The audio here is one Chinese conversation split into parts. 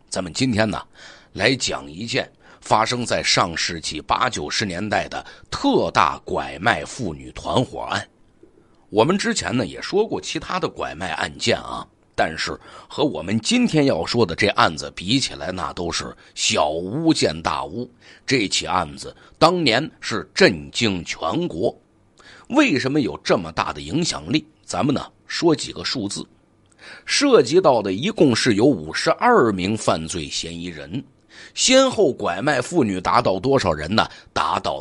咱们今天呢，来讲一件发生在上世纪80、90年代的特大拐卖妇女团伙案。我们之前呢也说过其他的拐卖案件啊，但是和我们今天要说的这案子比起来，那都是小巫见大巫。这起案子当年是震惊全国。为什么有这么大的影响力？咱们呢说几个数字。涉及到的一共是有52名犯罪嫌疑人，先后拐卖妇女达到多少人呢？达到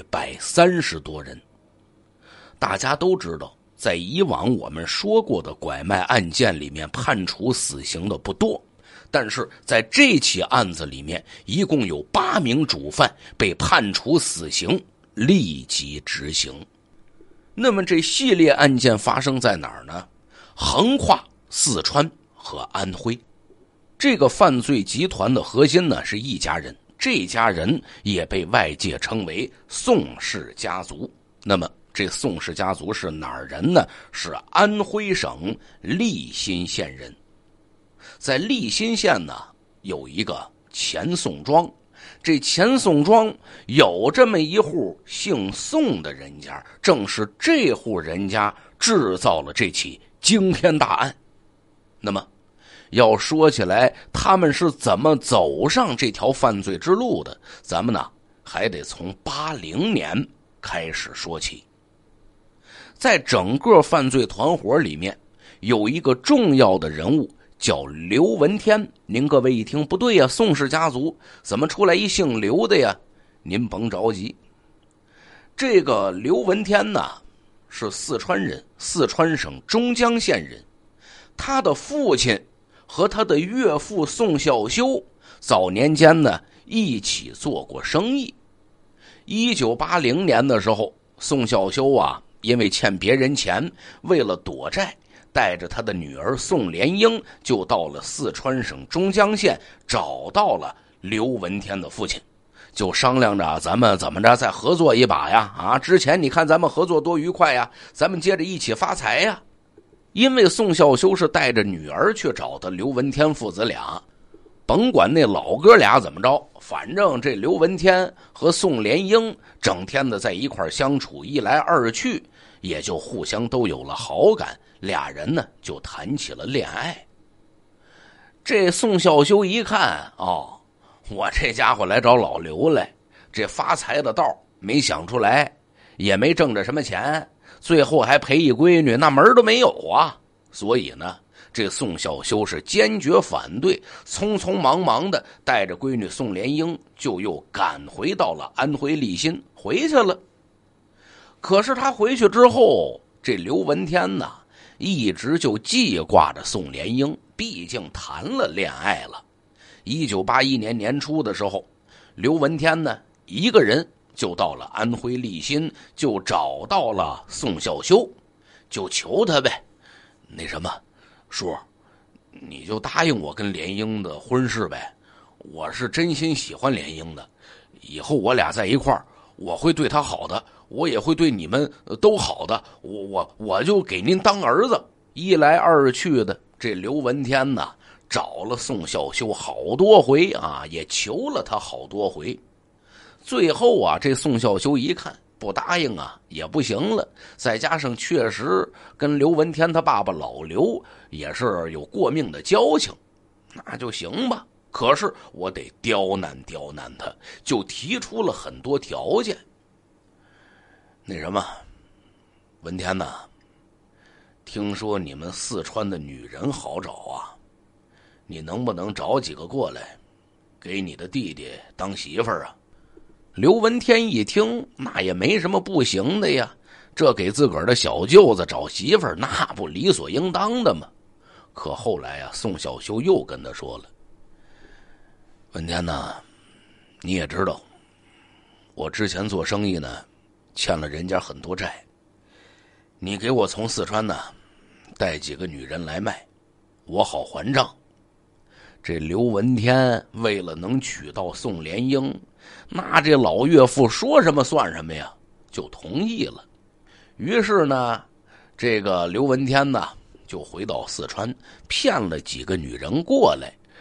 130多人。大家都知道，在以往我们说过的拐卖案件里面，判处死刑的不多，但是在这起案子里面，一共有8名主犯被判处死刑，立即执行。那么这系列案件发生在哪儿呢？横跨四川和安徽。这个犯罪集团的核心呢是一家人，这家人也被外界称为宋氏家族。那么这宋氏家族是哪儿人呢？是安徽省利辛县人。在利辛县呢有一个钱宋庄，这钱宋庄有这么一户姓宋的人家，正是这户人家制造了这起惊天大案。那么要说起来他们是怎么走上这条犯罪之路的，咱们呢还得从80年开始说起。在整个犯罪团伙里面有一个重要的人物叫刘文天。您各位一听不对呀，宋氏家族怎么出来一姓刘的呀？您甭着急，这个刘文天呢是四川人，四川省中江县人。他的父亲和他的岳父宋孝修早年间呢一起做过生意。1980年的时候，宋孝修啊因为欠别人钱，为了躲债，带着他的女儿宋莲英就到了四川省中江县，找到了刘文天的父亲，就商量着咱们怎么着再合作一把呀？啊，之前你看咱们合作多愉快呀，咱们接着一起发财呀。因为宋孝修是带着女儿去找的刘文天父子俩，甭管那老哥俩怎么着，反正这刘文天和宋莲英整天的在一块相处，一来二去也就互相都有了好感，俩人呢就谈起了恋爱。这宋孝修一看，哦，我这家伙来找老刘来，这发财的道没想出来，也没挣着什么钱，最后还赔一闺女，那门都没有啊。所以呢这宋孝修是坚决反对，匆匆忙忙的带着闺女宋莲英就又赶回到了安徽利辛回去了。可是他回去之后，这刘文天呢一直就记挂着宋莲英，毕竟谈了恋爱了。1981年年初的时候，刘文天呢一个人就到了安徽利辛，就找到了宋孝修，就求他呗，那什么叔，你就答应我跟莲英的婚事呗，我是真心喜欢莲英的，以后我俩在一块儿，我会对她好的，我也会对你们都好的，我就给您当儿子。一来二去的，这刘文天呢找了宋孝修好多回啊，也求了他好多回。最后啊，这宋孝修一看不答应啊也不行了，再加上确实跟刘文天他爸爸老刘也是有过命的交情，那就行吧。可是我得刁难刁难他，就提出了很多条件。那什么，文天呐，听说你们四川的女人好找啊，你能不能找几个过来给你的弟弟当媳妇儿啊？刘文天一听，那也没什么不行的呀，这给自个儿的小舅子找媳妇儿，那不理所应当的吗？可后来啊，宋孝修又跟他说了，文天呐，你也知道我之前做生意呢欠了人家很多债，你给我从四川呢带几个女人来卖，我好还账。这刘文天为了能娶到宋莲英，那这老岳父说什么算什么呀，就同意了。于是呢，这个刘文天呢就回到四川，骗了几个女人过来，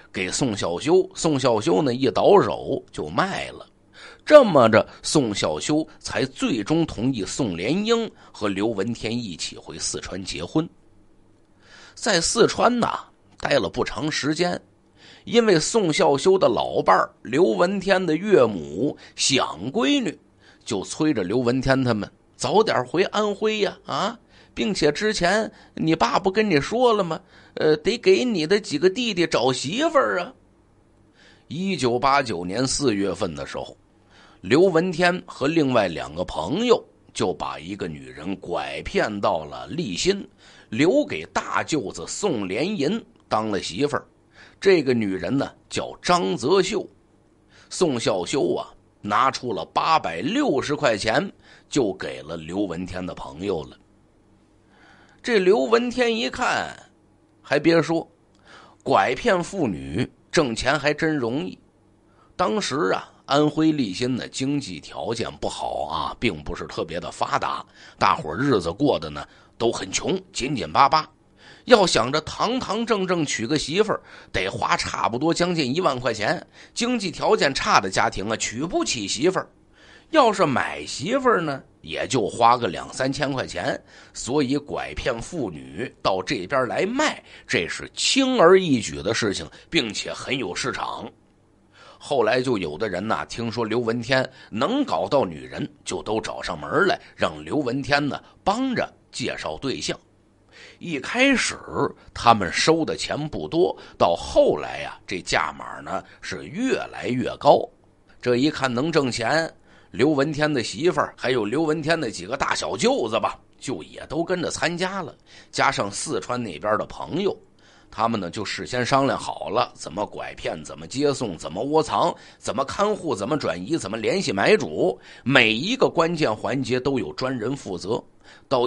给宋孝修，宋孝修呢一倒手就卖了。这么着，宋孝修才最终同意宋莲英和刘文天一起回四川结婚。在四川呢待了不长时间，因为宋孝修的老伴儿刘文天的岳母想闺女，就催着刘文天他们早点回安徽呀并且之前你爸不跟你说了吗？得给你的几个弟弟找媳妇儿啊。1989年4月份的时候，刘文天和另外2个朋友就把一个女人拐骗到了利辛，留给大舅子宋莲银当了媳妇儿。这个女人呢叫张泽秀。宋孝修拿出了860块钱就给了刘文天的朋友了。这刘文天一看，还别说，拐骗妇女挣钱还真容易。当时安徽利辛的经济条件不好并不是特别的发达，大伙日子过得呢都很穷，紧紧巴巴。要想着堂堂正正娶个媳妇儿，得花差不多将近1万块钱。经济条件差的家庭娶不起媳妇儿，要是买媳妇儿呢，也就花个2-3千块钱。所以拐骗妇女到这边来卖，这是轻而易举的事情，并且很有市场。后来就有的人听说刘文天能搞到女人，就都找上门来，让刘文天呢帮着介绍对象。一开始他们收的钱不多，到后来这价码呢是越来越高。这一看能挣钱，刘文天的媳妇儿还有刘文天的几个大小舅子吧，就也都跟着参加了，加上四川那边的朋友，他们呢就事先商量好了怎么拐骗，怎么接送，怎么窝藏，怎么看护，怎么转移，怎么联系买主，每一个关键环节都有专人负责。到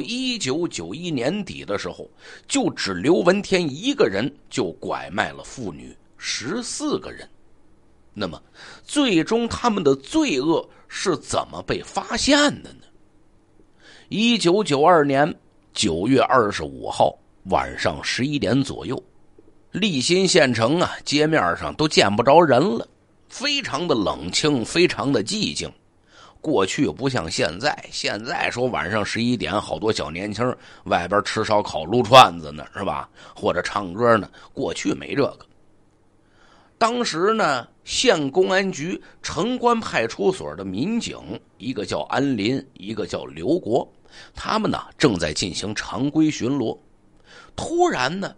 1991年底的时候，就只刘文天一个人就拐卖了妇女14个人。那么最终他们的罪恶是怎么被发现的呢？1992年9月25号晚上11点左右，利辛县城街面上都见不着人了，非常的冷清，非常的寂静。过去不像现在说晚上11点好多小年轻外边吃烧烤撸串子呢，是吧？或者唱歌呢，过去没这个。当时呢，县公安局城关派出所的民警，一个叫安林，一个叫刘国，他们呢正在进行常规巡逻。突然呢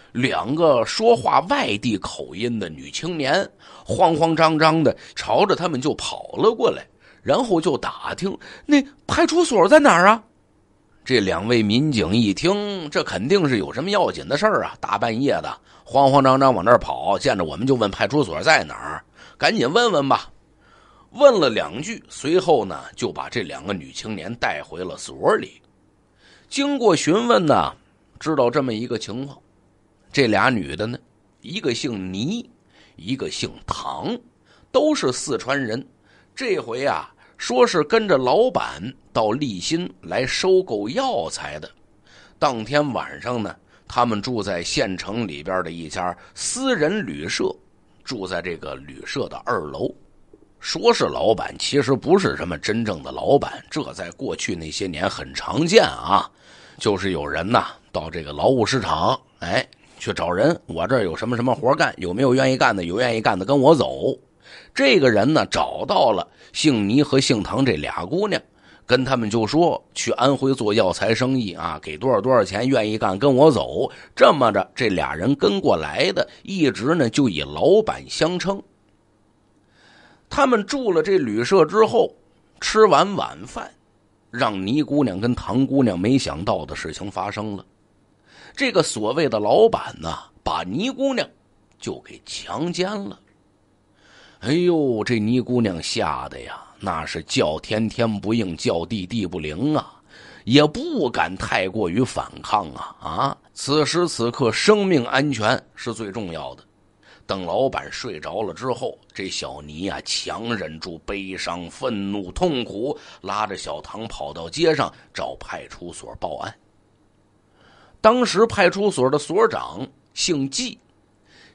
，2个说话外地口音的女青年慌慌张张的朝着他们就跑了过来，然后就打听那派出所在哪儿啊？这2位民警一听，这肯定是有什么要紧的事儿大半夜的慌慌张张往那儿跑，见着我们就问派出所在哪儿，赶紧问问吧。问了2句，随后呢就把这2个女青年带回了所里。经过询问呢，知道这么一个情况，这俩女的呢，一个姓倪，一个姓唐，都是四川人。这回说是跟着老板到利辛来收购药材的。当天晚上呢，他们住在县城里边的一家私人旅社，住在这个旅社的2楼。说是老板，其实不是什么真正的老板，这在过去那些年很常见就是有人到这个劳务市场去找人，我这儿有什么什么活干，有没有愿意干的？有愿意干的跟我走。这个人呢找到了姓倪和姓唐这俩姑娘，跟他们就说去安徽做药材生意给多少钱，愿意干跟我走。这么着这俩人跟过来的，一直呢就以老板相称。他们住了这旅社之后，吃完晚饭，让倪姑娘跟唐姑娘没想到的事情发生了。这个所谓的老板把倪姑娘就给强奸了。哎呦，这倪姑娘吓得那是叫天天不应，叫地地不灵也不敢太过于反抗此时此刻生命安全是最重要的。等老板睡着了之后，这小倪强忍住悲伤、愤怒、痛苦，拉着小唐跑到街上找派出所报案。当时派出所的所长姓季，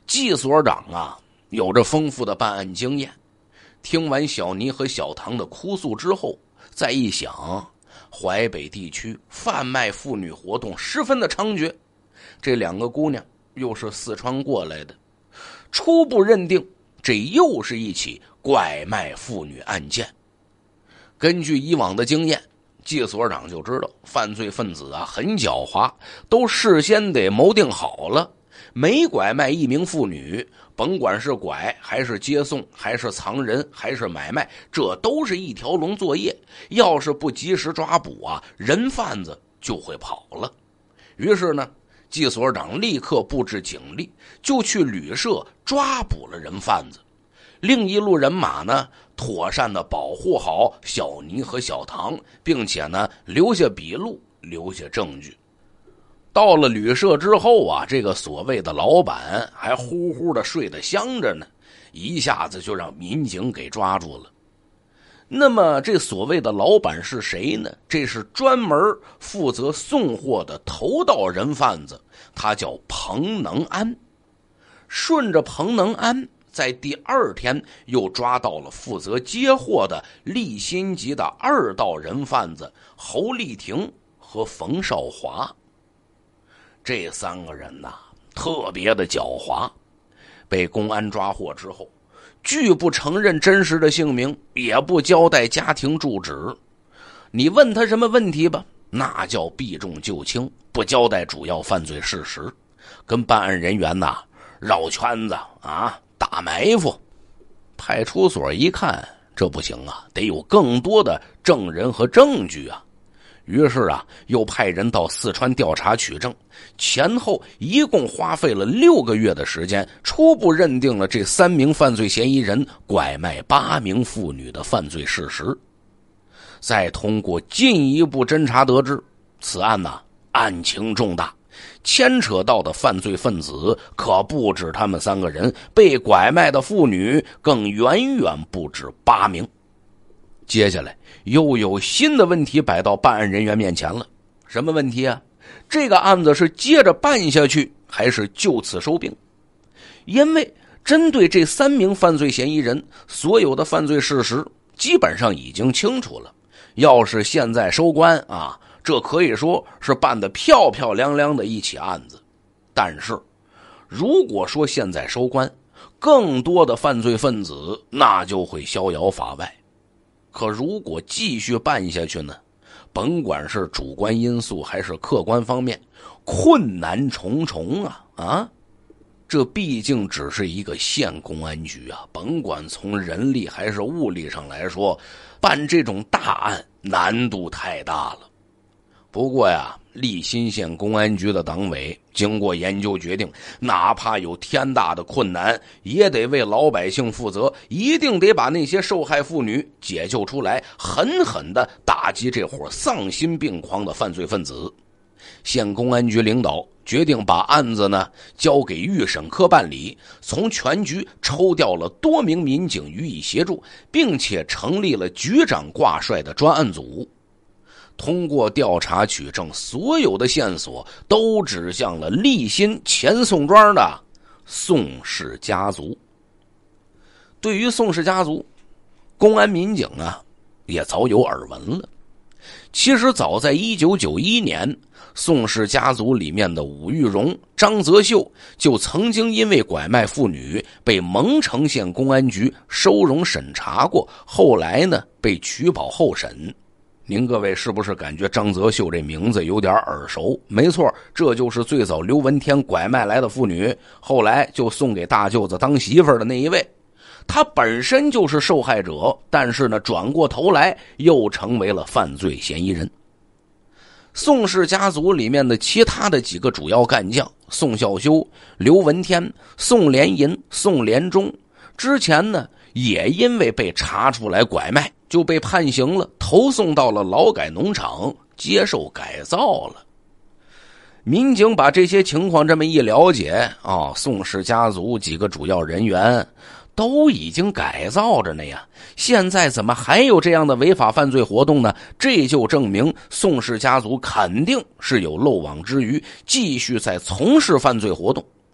季所长啊，有着丰富的办案经验。听完小倪和小唐的哭诉之后，再一想，淮北地区贩卖妇女活动十分的猖獗，这两个姑娘又是四川过来的，初步认定这又是一起拐卖妇女案件。根据以往的经验，季所长就知道犯罪分子啊很狡猾，都事先得谋定好了，每拐卖一名妇女，甭管是拐还是接送还是藏人还是买卖，这都是一条龙作业，要是不及时抓捕啊，人贩子就会跑了。于是呢，季所长立刻布置警力，就去旅社抓捕了人贩子。另一路人马呢，妥善的保护好小倪和小唐，并且呢留下笔录，留下证据。到了旅社之后啊，这个所谓的老板还呼呼的睡得香着呢，一下子就让民警给抓住了。那么这所谓的老板是谁呢？这是专门负责送货的头道人贩子，他叫彭能安。顺着彭能安，在第二天又抓到了负责接货的立新籍的二道人贩子侯丽婷和冯少华。这三个人呐，特别的狡猾，被公安抓获之后，拒不承认真实的姓名，也不交代家庭住址。你问他什么问题吧，那叫避重就轻，不交代主要犯罪事实，跟办案人员呐绕圈子啊，打埋伏。派出所一看，这不行啊，得有更多的证人和证据啊。于是啊，又派人到四川调查取证，前后一共花费了6个月的时间，初步认定了这3名犯罪嫌疑人拐卖8名妇女的犯罪事实。再通过进一步侦查得知，此案呐，案情重大，牵扯到的犯罪分子可不止他们3个人，被拐卖的妇女更远远不止8名。接下来又有新的问题摆到办案人员面前了。什么问题啊？这个案子是接着办下去，还是就此收兵？因为针对这3名犯罪嫌疑人，所有的犯罪事实基本上已经清楚了。要是现在收官啊，这可以说是办得漂漂亮亮的一起案子。但是如果说现在收官，更多的犯罪分子那就会逍遥法外。可如果继续办下去呢，甭管是主观因素还是客观方面，困难重重啊！这毕竟只是一个县公安局啊，甭管从人力还是物力上来说，办这种大案难度太大了。不过呀，立新县公安局的党委经过研究决定，哪怕有天大的困难，也得为老百姓负责，一定得把那些受害妇女解救出来，狠狠地打击这伙丧心病狂的犯罪分子。县公安局领导决定把案子呢交给预审科办理，从全局抽调了多名民警予以协助，并且成立了局长挂帅的专案组。通过调查取证，所有的线索都指向了立新前宋庄的宋氏家族。对于宋氏家族，公安民警啊也早有耳闻了。其实早在1991年，宋氏家族里面的武玉荣、张泽秀就曾经因为拐卖妇女被蒙城县公安局收容审查过，后来呢被取保候审。您各位是不是感觉张泽秀这名字有点耳熟？没错，这就是最早刘文天拐卖来的妇女，后来就送给大舅子当媳妇的那一位。他本身就是受害者，但是呢，转过头来又成为了犯罪嫌疑人。宋氏家族里面的其他的几个主要干将，宋孝修、刘文天、宋连银、宋连忠，之前呢也因为被查出来拐卖，就被判刑了，投送到了劳改农场接受改造了。民警把这些情况这么一了解啊，宋氏家族几个主要人员都已经改造着呢呀，现在怎么还有这样的违法犯罪活动呢？这就证明宋氏家族肯定是有漏网之鱼，继续在从事犯罪活动。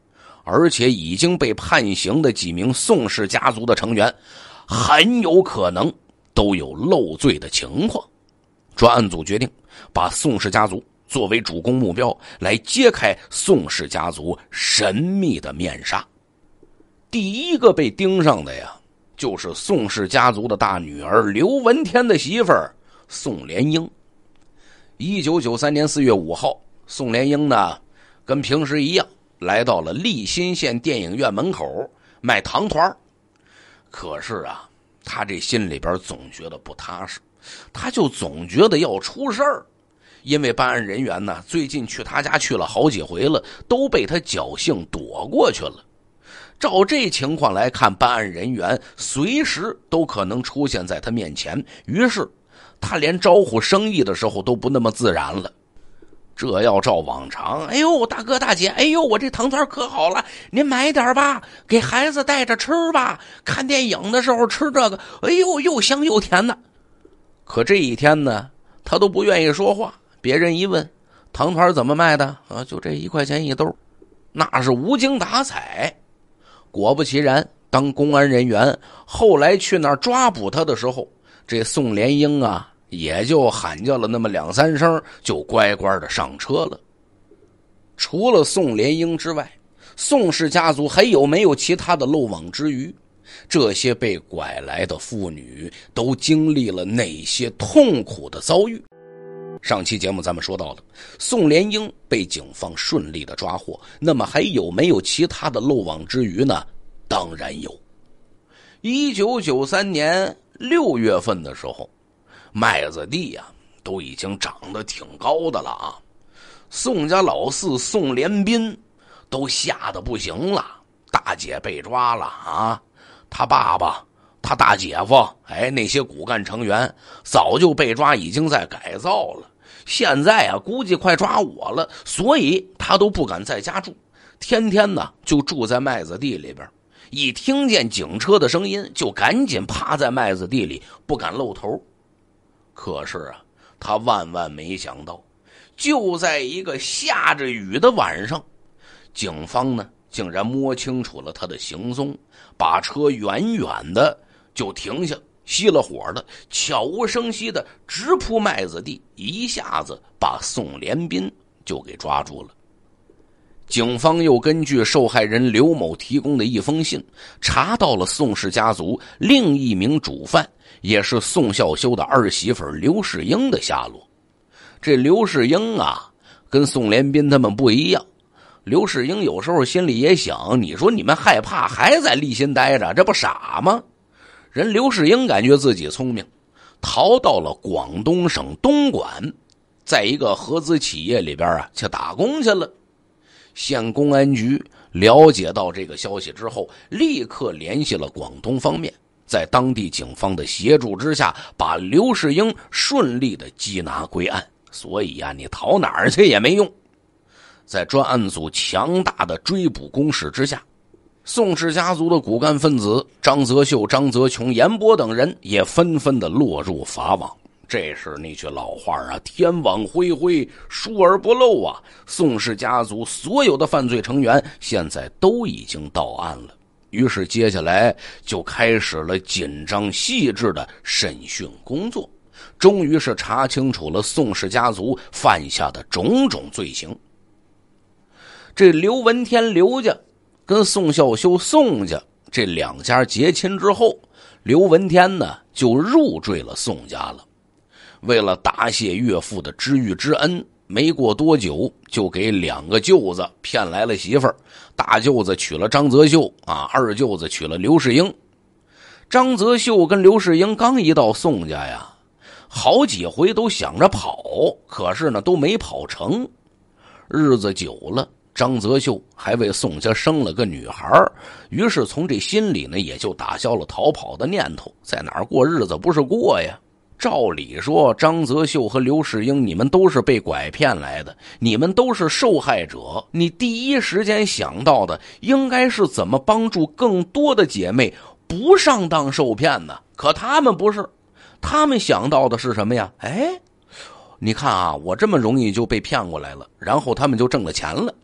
而且已经被判刑的几名宋氏家族的成员很有可能都有漏罪的情况。专案组决定把宋氏家族作为主攻目标，来揭开宋氏家族神秘的面纱。第一个被盯上的呀，就是宋氏家族的大女儿刘文天的媳妇儿宋莲英。1993年4月5号，宋莲英呢，跟平时一样来到了利辛县电影院门口卖糖团。可是啊，他这心里边总觉得不踏实，他就总觉得要出事儿。因为办案人员呢，最近去他家去了好几回了，都被他侥幸躲过去了。照这情况来看，办案人员随时都可能出现在他面前，于是他连招呼生意的时候都不那么自然了。这要照往常，哎呦大哥大姐，哎呦我这糖团可好了，您买点吧，给孩子带着吃吧，看电影的时候吃这个，哎呦又香又甜的。可这一天呢，他都不愿意说话。别人一问糖团怎么卖的啊，就这1块钱一兜，那是无精打采。果不其然，当公安人员后来去那儿抓捕他的时候，这宋莲英啊也就喊叫了那么2、3声，就乖乖的上车了。除了宋莲英之外，宋氏家族还有没有其他的漏网之鱼？这些被拐来的妇女都经历了哪些痛苦的遭遇？上期节目咱们说到了，宋莲英被警方顺利的抓获，那么还有没有其他的漏网之鱼呢？当然有。1993年6月份的时候，麦子地呀都已经长得挺高的了啊。宋家老四宋连斌都吓得不行了，大姐被抓了啊，他爸爸他大姐夫那些骨干成员早就被抓，已经在改造了。现在啊估计快抓我了，所以他都不敢在家住，天天呢就住在麦子地里边，一听见警车的声音就赶紧趴在麦子地里不敢露头。可是啊，他万万没想到，就在一个下着雨的晚上，警方呢竟然摸清楚了他的行踪，把车远远的就停下，熄了火的，悄无声息的直扑麦子地，一下子把宋连斌就给抓住了。警方又根据受害人刘某提供的一封信，查到了宋氏家族另一名主犯，也是宋孝修的儿媳妇刘世英的下落。这刘世英啊，跟宋连斌他们不一样。刘世英有时候心里也想，你说你们害怕还在利辛待着，这不傻吗？人刘世英感觉自己聪明，逃到了广东省东莞，在一个合资企业里边啊去打工去了。县公安局了解到这个消息之后，立刻联系了广东方面，在当地警方的协助之下，把刘世英顺利的缉拿归案。所以啊，你逃哪儿去也没用。在专案组强大的追捕攻势之下，宋氏家族的骨干分子张泽秀、张泽琼、严波等人也纷纷的落入法网。这是那句老话啊，天网恢恢，疏而不漏啊。宋氏家族所有的犯罪成员现在都已经到案了，于是接下来就开始了紧张细致的审讯工作，终于是查清楚了宋氏家族犯下的种种罪行。这刘文天刘家跟宋孝修宋家这2家结亲之后，刘文天呢就入赘了宋家了。为了答谢岳父的知遇之恩，没过多久就给2个舅子骗来了媳妇儿。大舅子娶了张泽秀啊，二舅子娶了刘世英。张泽秀跟刘世英刚一到宋家呀，好几回都想着跑，可是呢都没跑成。日子久了，张泽秀还为宋家生了个女孩，于是从这心里呢也就打消了逃跑的念头，在哪儿过日子不是过呀？照理说，张泽秀和刘世英，你们都是被拐骗来的，你们都是受害者，你第一时间想到的应该是怎么帮助更多的姐妹不上当受骗呢？可他们不是，他们想到的是什么呀？你看啊，我这么容易就被骗过来了，然后他们就挣了钱了，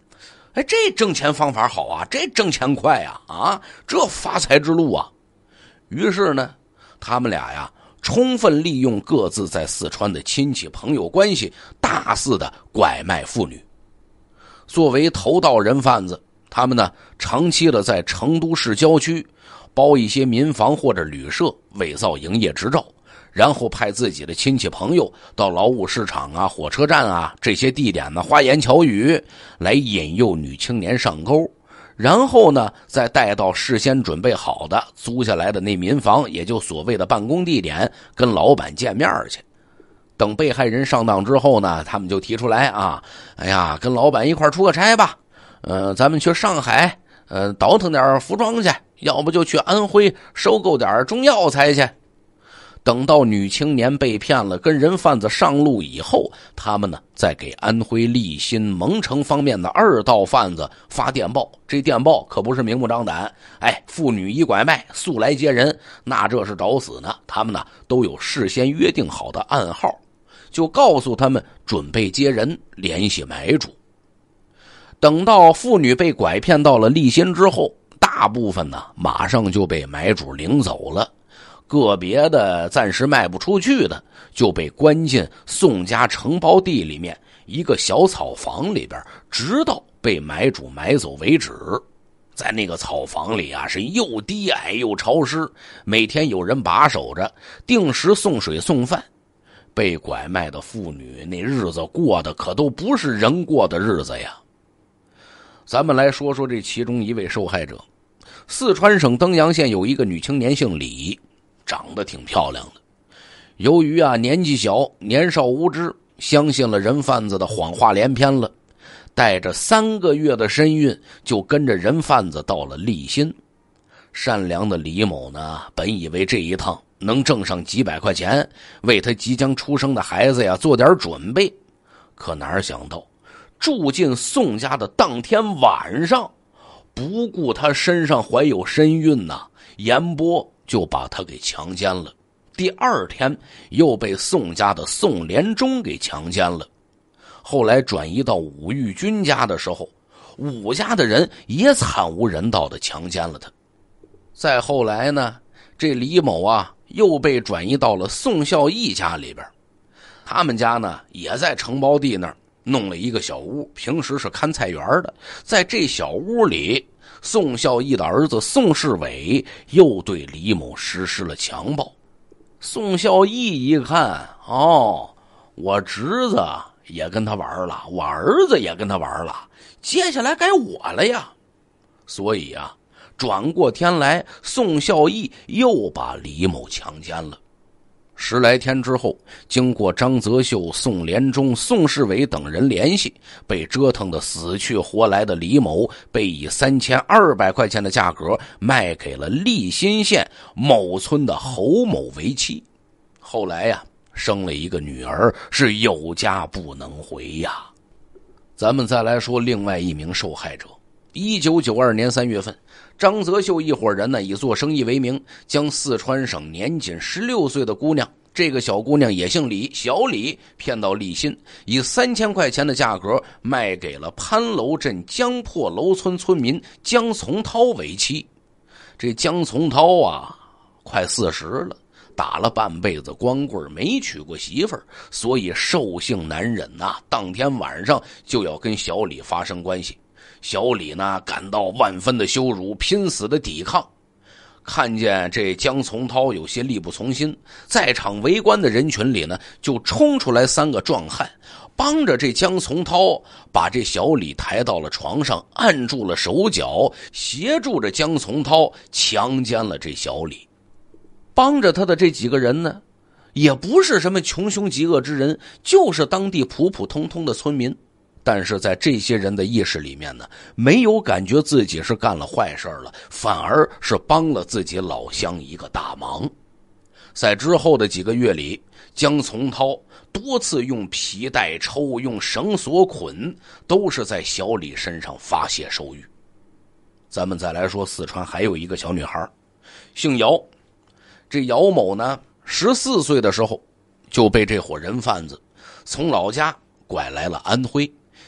哎，这挣钱方法好啊，这挣钱快啊，这发财之路啊。于是呢，他们俩呀，充分利用各自在四川的亲戚朋友关系，大肆的拐卖妇女。作为头道人贩子，他们呢长期的在成都市郊区包一些民房或者旅社，伪造营业执照，然后派自己的亲戚朋友到劳务市场啊、火车站啊这些地点呢花言巧语来引诱女青年上钩，然后呢再带到事先准备好的租下来的那民房，也就所谓的办公地点，跟老板见面去。等被害人上当之后呢，他们就提出来啊，哎呀，跟老板一块出个差吧，咱们去上海，倒腾点服装去，要不就去安徽收购点中药材去。等到女青年被骗了，跟人贩子上路以后，他们呢再给安徽利辛蒙城方面的二道贩子发电报，这电报可不是明目张胆，哎，妇女已拐卖，速来接人，那这是找死呢。他们呢都有事先约定好的暗号，就告诉他们准备接人，联系买主。等到妇女被拐骗到了利辛之后，大部分呢马上就被买主领走了，个别的暂时卖不出去的就被关进宋家承包地里面一个小草房里边，直到被买主买走为止。在那个草房里啊，是又低矮又潮湿，每天有人把守着，定时送水送饭。被拐卖的妇女那日子过得可都不是人过的日子呀。咱们来说说这其中一位受害者。四川省登阳县有一个女青年姓李，长得挺漂亮的。由于年纪小，年少无知，相信了人贩子的谎话连篇了，带着3个月的身孕就跟着人贩子到了利辛。善良的李某呢，本以为这一趟能挣上几百块钱，为他即将出生的孩子做点准备。可哪想到住进宋家的当天晚上，不顾他身上怀有身孕严波就把他给强奸了。第2天又被宋家的宋连忠给强奸了。后来转移到武玉军家的时候，武家的人也惨无人道的强奸了他。再后来呢，这李某又被转移到了宋孝义家里边。他们家呢也在承包地那儿弄了一个小屋，平时是看菜园的。在这小屋里，宋孝义的儿子宋世伟又对李某实施了强暴。宋孝义一看，我侄子也跟他玩了，我儿子也跟他玩了，接下来该我了呀。所以转过天来，宋孝义又把李某强奸了。10来天之后，经过张泽秀、宋连忠、宋世伟等人联系，被折腾得死去活来的李某被以3200块钱的价格卖给了利辛县某村的侯某为妻。后来生了一个女儿，是有家不能回呀。咱们再来说另外一名受害者。1992年3月份，张泽秀一伙人呢以做生意为名，将四川省年仅16岁的姑娘，这个小姑娘也姓李，小李，骗到利辛，以3000块钱的价格卖给了潘楼镇江破楼村村民江从涛为妻。这江从涛快40了，打了半辈子光棍，没娶过媳妇儿，所以兽性难忍当天晚上就要跟小李发生关系。小李呢感到万分的羞辱，拼死的抵抗。看见这江从涛有些力不从心，在场围观的人群里呢就冲出来3个壮汉，帮着这江从涛把这小李抬到了床上，按住了手脚，协助着江从涛强奸了这小李。帮着他的这几个人呢也不是什么穷凶极恶之人，就是当地普普通通的村民。但是在这些人的意识里面呢，没有感觉自己是干了坏事了，反而是帮了自己老乡一个大忙。在之后的几个月里，江从涛多次用皮带抽，用绳索捆，都是在小李身上发泄兽欲。咱们再来说四川还有一个小女孩，姓姚。这姚某呢14岁的时候就被这伙人贩子从老家拐来了安徽，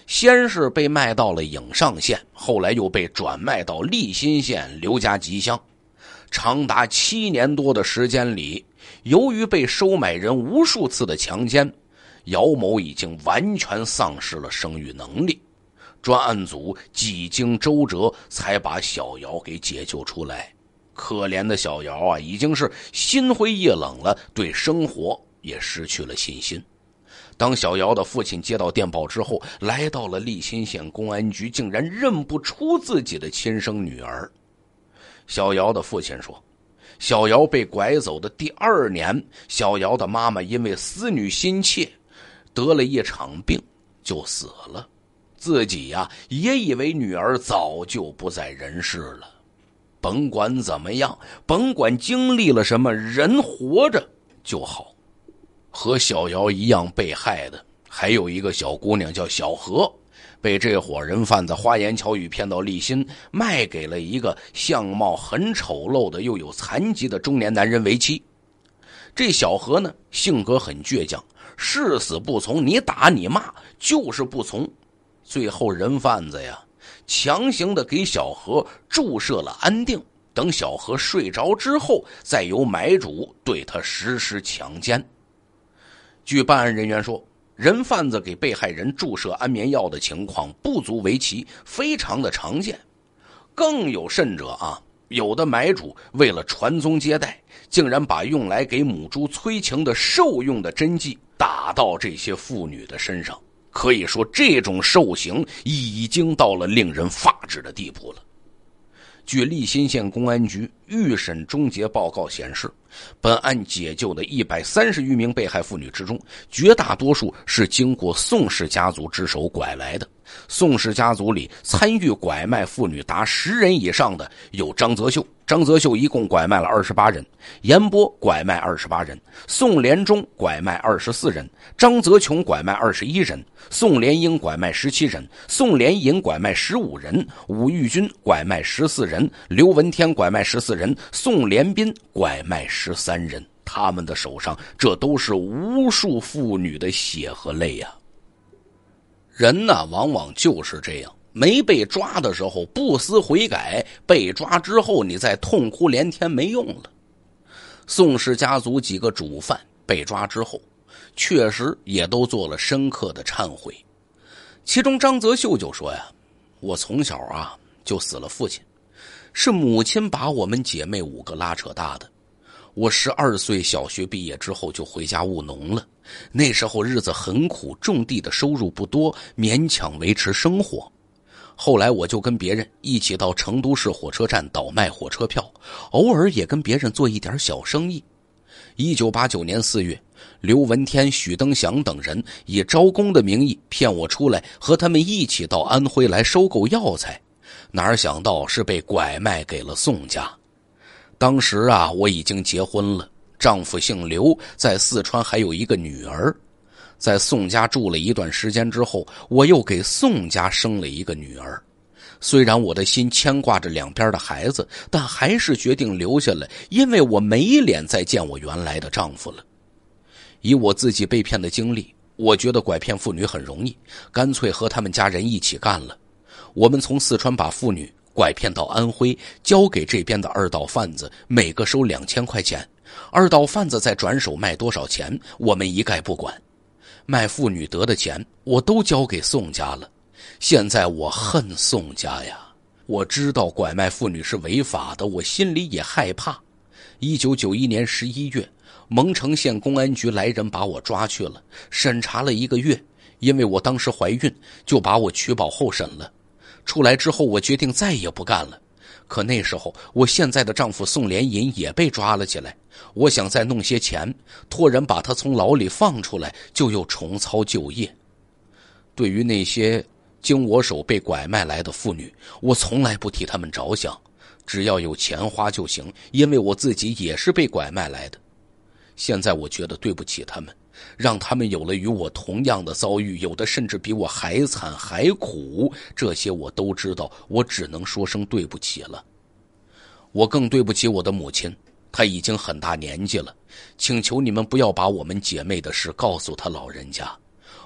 先是被卖到了颍上县，后来又被转卖到利辛县刘家集乡。长达7年多的时间里，由于被收买人无数次的强奸，姚某已经完全丧失了生育能力。专案组几经周折才把小姚给解救出来。可怜的小姚啊，已经是心灰意冷了，对生活也失去了信心。当小姚的父亲接到电报之后，来到了利辛县公安局，竟然认不出自己的亲生女儿。小姚的父亲说，小姚被拐走的第2年，小姚的妈妈因为思女心切，得了一场病就死了。自己呀，也以为女儿早就不在人世了。甭管怎么样，甭管经历了什么，人活着就好。和小姚一样被害的还有一个小姑娘叫小何，被这伙人贩子花言巧语骗到利辛，卖给了一个相貌很丑陋的又有残疾的中年男人为妻。这小何呢，性格很倔强，誓死不从，你打你骂就是不从。最后人贩子呀，强行的给小何注射了安定，等小何睡着之后，再由买主对他实施强奸。据办案人员说，人贩子给被害人注射安眠药的情况不足为奇，非常的常见。更有甚者啊，有的买主为了传宗接代，竟然把用来给母猪催情的兽用的针剂打到这些妇女的身上。可以说，这种兽刑已经到了令人发指的地步了。据利辛县公安局预审终结报告显示，本案解救的130余名被害妇女之中，绝大多数是经过宋氏家族之手拐来的。宋氏家族里参与拐卖妇女达10人以上的有张泽秀，张泽秀一共拐卖了28人；严波拐卖28人；宋连忠拐卖24人；张泽琼拐卖21人；宋连英拐卖17人；宋连银拐卖15人；武玉军拐卖14人；刘文天拐卖14人；宋连斌拐卖13人。他们的手上，这都是无数妇女的血和泪呀。人呢，往往就是这样，没被抓的时候不思悔改，被抓之后你再痛哭连天没用了。宋氏家族几个主犯被抓之后，确实也都做了深刻的忏悔。其中张泽秀就说呀，我从小啊就死了父亲，是母亲把我们姐妹5个拉扯大的。我12岁小学毕业之后就回家务农了，那时候日子很苦，种地的收入不多，勉强维持生活。后来我就跟别人一起到成都市火车站倒卖火车票，偶尔也跟别人做一点小生意。1989年4月，刘文天、许登祥等人以招工的名义骗我出来，和他们一起到安徽来收购药材，哪想到是被拐卖给了宋家。当时啊，我已经结婚了，丈夫姓刘，在四川还有一个女儿。在宋家住了一段时间之后，我又给宋家生了一个女儿。虽然我的心牵挂着两边的孩子，但还是决定留下来，因为我没脸再见我原来的丈夫了。以我自己被骗的经历，我觉得拐骗妇女很容易，干脆和他们家人一起干了。我们从四川把妇女拐骗到安徽，交给这边的2道贩子，每个收2000块钱。2道贩子再转手卖多少钱，我们一概不管。卖妇女得的钱，我都交给宋家了。现在我恨宋家呀！我知道拐卖妇女是违法的，我心里也害怕。1991年11月，蒙城县公安局来人把我抓去了，审查了1个月，因为我当时怀孕，就把我取保候审了。出来之后，我决定再也不干了。可那时候，我现在的丈夫宋连银也被抓了起来。我想再弄些钱，托人把他从牢里放出来，就又重操旧业。对于那些经我手被拐卖来的妇女，我从来不替他们着想，只要有钱花就行，因为我自己也是被拐卖来的。现在我觉得对不起他们，让他们有了与我同样的遭遇，有的甚至比我还惨还苦，这些我都知道，我只能说声对不起了。我更对不起我的母亲，她已经很大年纪了，请求你们不要把我们姐妹的事告诉她老人家。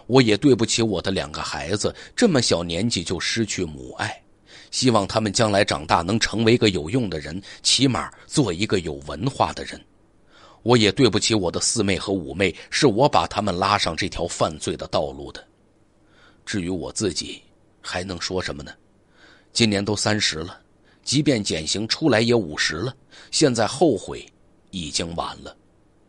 我也对不起我的2个孩子，这么小年纪就失去母爱，希望他们将来长大能成为个有用的人，起码做一个有文化的人。我也对不起我的4妹和5妹，是我把他们拉上这条犯罪的道路的。至于我自己，还能说什么呢？今年都30了，即便减刑出来也50了，现在后悔已经晚了。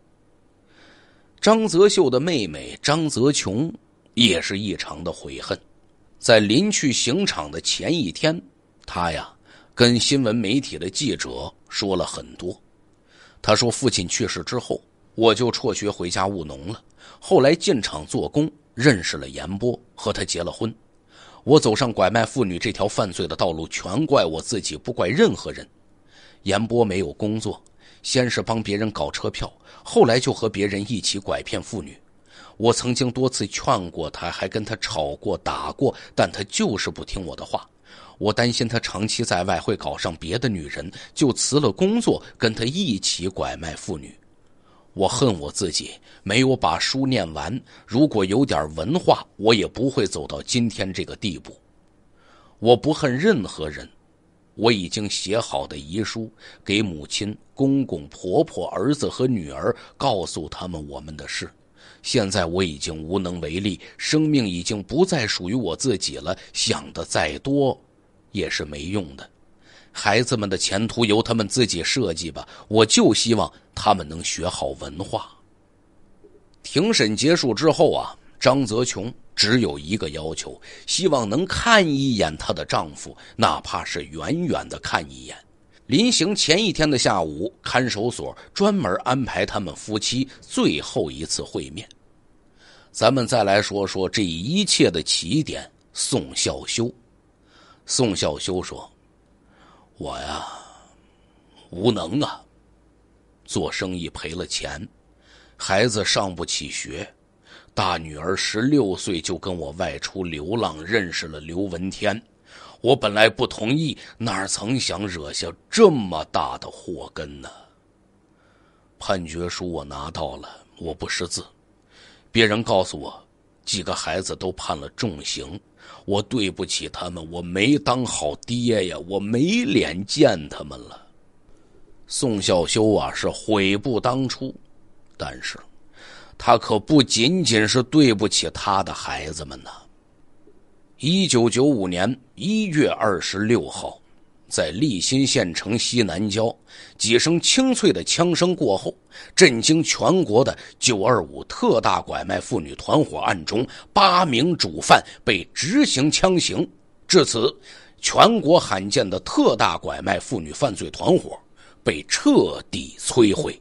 张泽秀的妹妹张泽琼也是异常的悔恨，在临去刑场的前一天，她呀跟新闻媒体的记者说了很多。她说父亲去世之后，我就辍学回家务农了，后来进厂做工，认识了严波，和他结了婚。我走上拐卖妇女这条犯罪的道路，全怪我自己，不怪任何人。严波没有工作，先是帮别人搞车票，后来就和别人一起拐骗妇女。我曾经多次劝过他，还跟他吵过打过，但他就是不听我的话。我担心他长期在外会搞上别的女人，就辞了工作，跟他一起拐卖妇女。我恨我自己没有把书念完，如果有点文化，我也不会走到今天这个地步。我不恨任何人，我已经写好的遗书给母亲、公公、婆婆、儿子和女儿，告诉他们我们的事。现在我已经无能为力，生命已经不再属于我自己了，想的再多也是没用的。孩子们的前途由他们自己设计吧，我就希望他们能学好文化。庭审结束之后啊，张泽琼只有一个要求，希望能看一眼她的丈夫，哪怕是远远的看一眼。临行前一天的下午，看守所专门安排他们夫妻最后一次会面。咱们再来说说这一切的起点，宋孝修。宋孝修说，我呀无能啊，做生意赔了钱，孩子上不起学，大女儿16岁就跟我外出流浪，认识了刘文天。我本来不同意，哪曾想惹下这么大的祸根呢？判决书我拿到了，我不识字，别人告诉我几个孩子都判了重刑，我对不起他们，我没当好爹呀，我没脸见他们了。宋孝修啊是悔不当初，但是他可不仅仅是对不起他的孩子们呢。1995年1月26号，在利辛县城西南郊，几声清脆的枪声过后，震惊全国的925特大拐卖妇女团伙案中8名主犯被执行枪刑。至此，全国罕见的特大拐卖妇女犯罪团伙被彻底摧毁。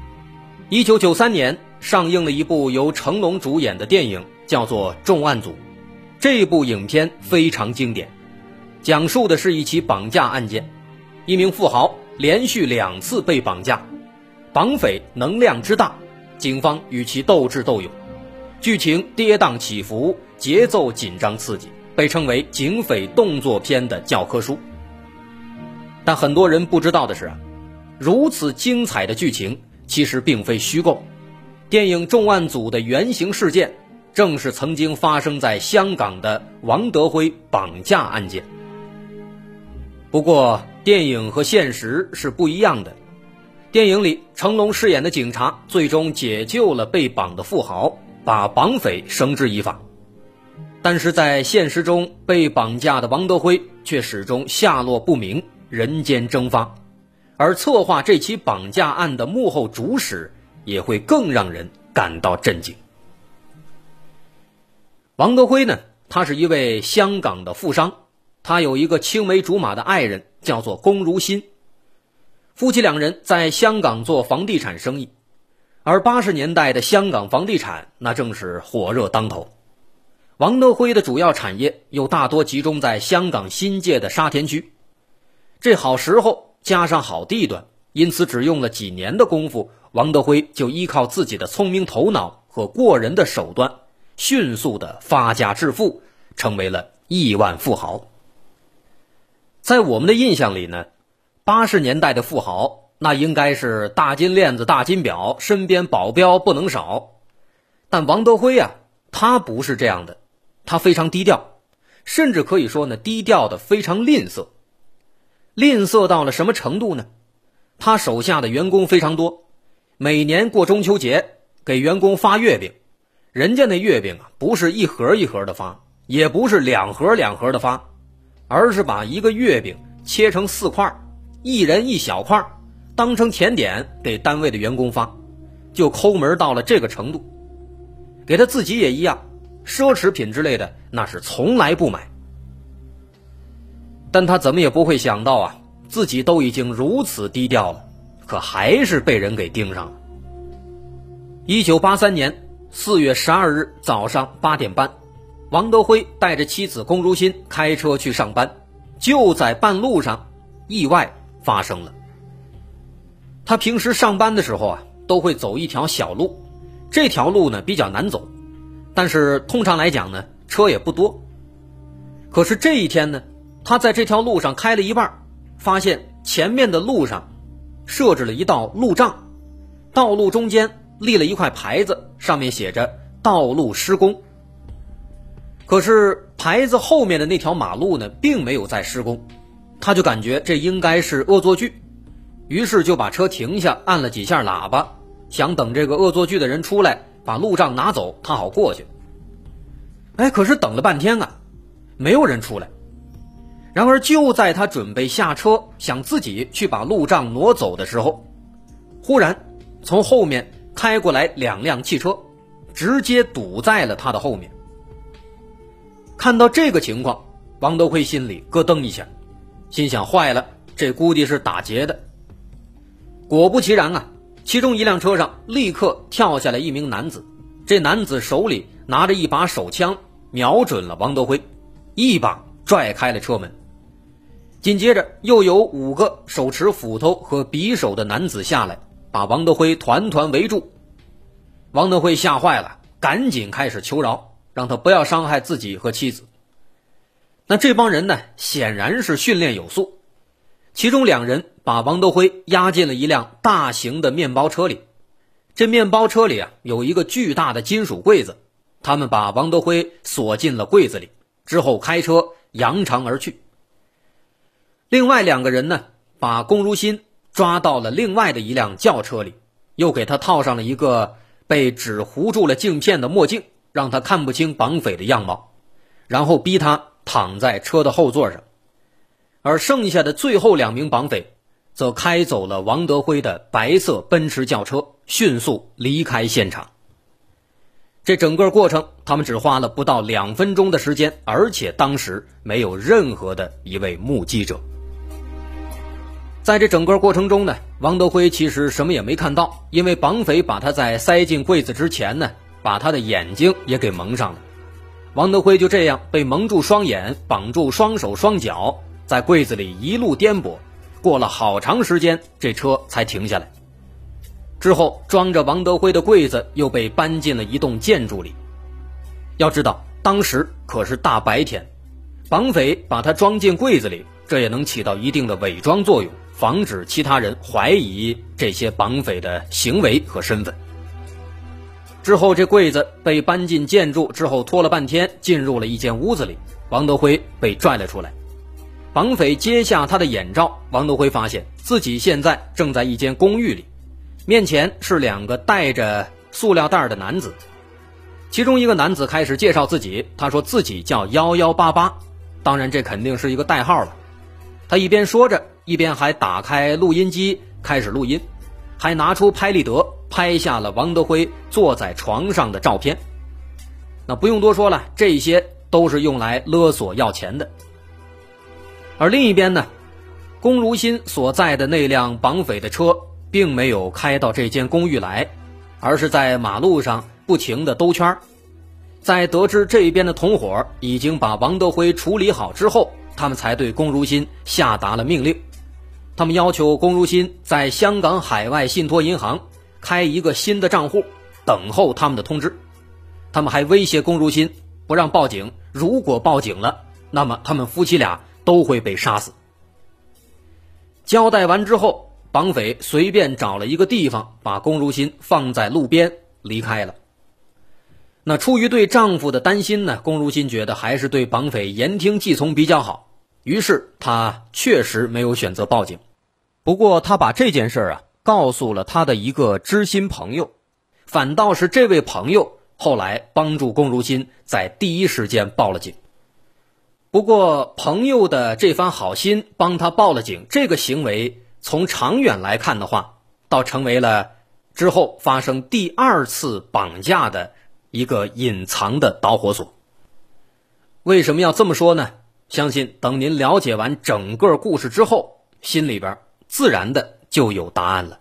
1993年上映了一部由成龙主演的电影，叫做《重案组》。这部影片非常经典，讲述的是一起绑架案件，一名富豪连续2次被绑架，绑匪能量之大，警方与其斗智斗勇，剧情跌宕起伏，节奏紧张刺激，被称为警匪动作片的教科书。但很多人不知道的是，如此精彩的剧情其实并非虚构。电影《重案组》的原型事件正是曾经发生在香港的王德辉绑架案件。不过电影和现实是不一样的，电影里成龙饰演的警察最终解救了被绑的富豪，把绑匪绳之以法。但是在现实中，被绑架的王德辉却始终下落不明，人间蒸发。而策划这起绑架案的幕后主使也会更让人感到震惊。王德辉呢，他是一位香港的富商，他有一个青梅竹马的爱人，叫做龚如心。夫妻2人在香港做房地产生意，而80年代的香港房地产那正是火热当头。王德辉的主要产业又大多集中在香港新界的沙田区，这好时候加上好地段，因此只用了几年的功夫，王德辉就依靠自己的聪明头脑和过人的手段，迅速的发家致富，成为了亿万富豪。在我们的印象里呢，80年代的富豪那应该是大金链子、大金表，身边保镖不能少。但王德辉啊， 他不是这样的，他非常低调，甚至可以说呢，低调的非常吝啬。吝啬到了什么程度呢？他手下的员工非常多，每年过中秋节给员工发月饼，人家那月饼啊，不是一盒一盒的发，也不是两盒两盒的发，而是把一个月饼切成4块，一人一小块，当成甜点给单位的员工发，就抠门到了这个程度。给他自己也一样，奢侈品之类的那是从来不买。但他怎么也不会想到啊，自己都已经如此低调了，可还是被人给盯上了。1983年4月12日早上8点半，王德辉带着妻子龚如心开车去上班，就在半路上意外发生了。他平时上班的时候啊，都会走一条小路，这条路呢比较难走，但是通常来讲呢，车也不多。可是这一天呢，他在这条路上开了一半，发现前面的路上设置了一道路障，道路中间立了一块牌子，上面写着道路施工。可是牌子后面的那条马路呢，并没有在施工，他就感觉这应该是恶作剧，于是就把车停下，按了几下喇叭，想等这个恶作剧的人出来把路障拿走，他好过去。可是等了半天啊，没有人出来。然而就在他准备下车想自己去把路障挪走的时候，忽然从后面开过来2辆汽车，直接堵在了他的后面。看到这个情况，王德辉心里咯噔一下，心想坏了，这估计是打劫的。果不其然啊，其中一辆车上立刻跳下来一名男子，这男子手里拿着一把手枪，瞄准了王德辉，一把拽开了车门。紧接着又有5个手持斧头和匕首的男子下来，把王德辉团团围住。王德辉吓坏了，赶紧开始求饶，让他不要伤害自己和妻子。那这帮人呢，显然是训练有素，其中2人把王德辉押进了一辆大型的面包车里。这面包车里啊，有一个巨大的金属柜子，他们把王德辉锁进了柜子里，之后开车扬长而去。另外2个人呢，把龚如心抓到了另外的一辆轿车里，又给他套上了一个被纸糊住了镜片的墨镜，让他看不清绑匪的样貌，然后逼他躺在车的后座上。而剩下的最后2名绑匪则开走了王德辉的白色奔驰轿车，迅速离开现场。这整个过程他们只花了不到2分钟的时间，而且当时没有任何的一位目击者。在这整个过程中呢，王德辉其实什么也没看到，因为绑匪把他在塞进柜子之前呢，把他的眼睛也给蒙上了。王德辉就这样被蒙住双眼，绑住双手双脚，在柜子里一路颠簸，过了好长时间，这车才停下来。之后装着王德辉的柜子又被搬进了一栋建筑里。要知道当时可是大白天，绑匪把他装进柜子里，这也能起到一定的伪装作用，防止其他人怀疑这些绑匪的行为和身份。之后这柜子被搬进建筑之后，拖了半天进入了一间屋子里，王德辉被拽了出来。绑匪揭下他的眼罩，王德辉发现自己现在正在一间公寓里，面前是2个带着塑料袋的男子。其中一个男子开始介绍自己，他说自己叫1188，当然这肯定是一个代号了。他一边说着，一边还打开录音机开始录音，还拿出拍立得拍下了王德辉坐在床上的照片。那不用多说了，这些都是用来勒索要钱的。而另一边呢，龚如心所在的那辆绑匪的车并没有开到这间公寓来，而是在马路上不停地兜圈。在得知这边的同伙已经把王德辉处理好之后，他们才对龚如心下达了命令。他们要求龚如心在香港海外信托银行开一个新的账户，等候他们的通知。他们还威胁龚如心不让报警，如果报警了，那么他们夫妻俩都会被杀死。交代完之后，绑匪随便找了一个地方，把龚如心放在路边离开了。 那出于对丈夫的担心呢，龚如心觉得还是对绑匪言听计从比较好，于是她确实没有选择报警。不过她把这件事告诉了她的一个知心朋友，反倒是这位朋友后来帮助龚如心在第一时间报了警。不过朋友的这番好心帮他报了警，这个行为从长远来看的话，倒成为了之后发生第二次绑架的一个隐藏的导火索。为什么要这么说呢？相信等您了解完整个故事之后，心里边自然的就有答案了。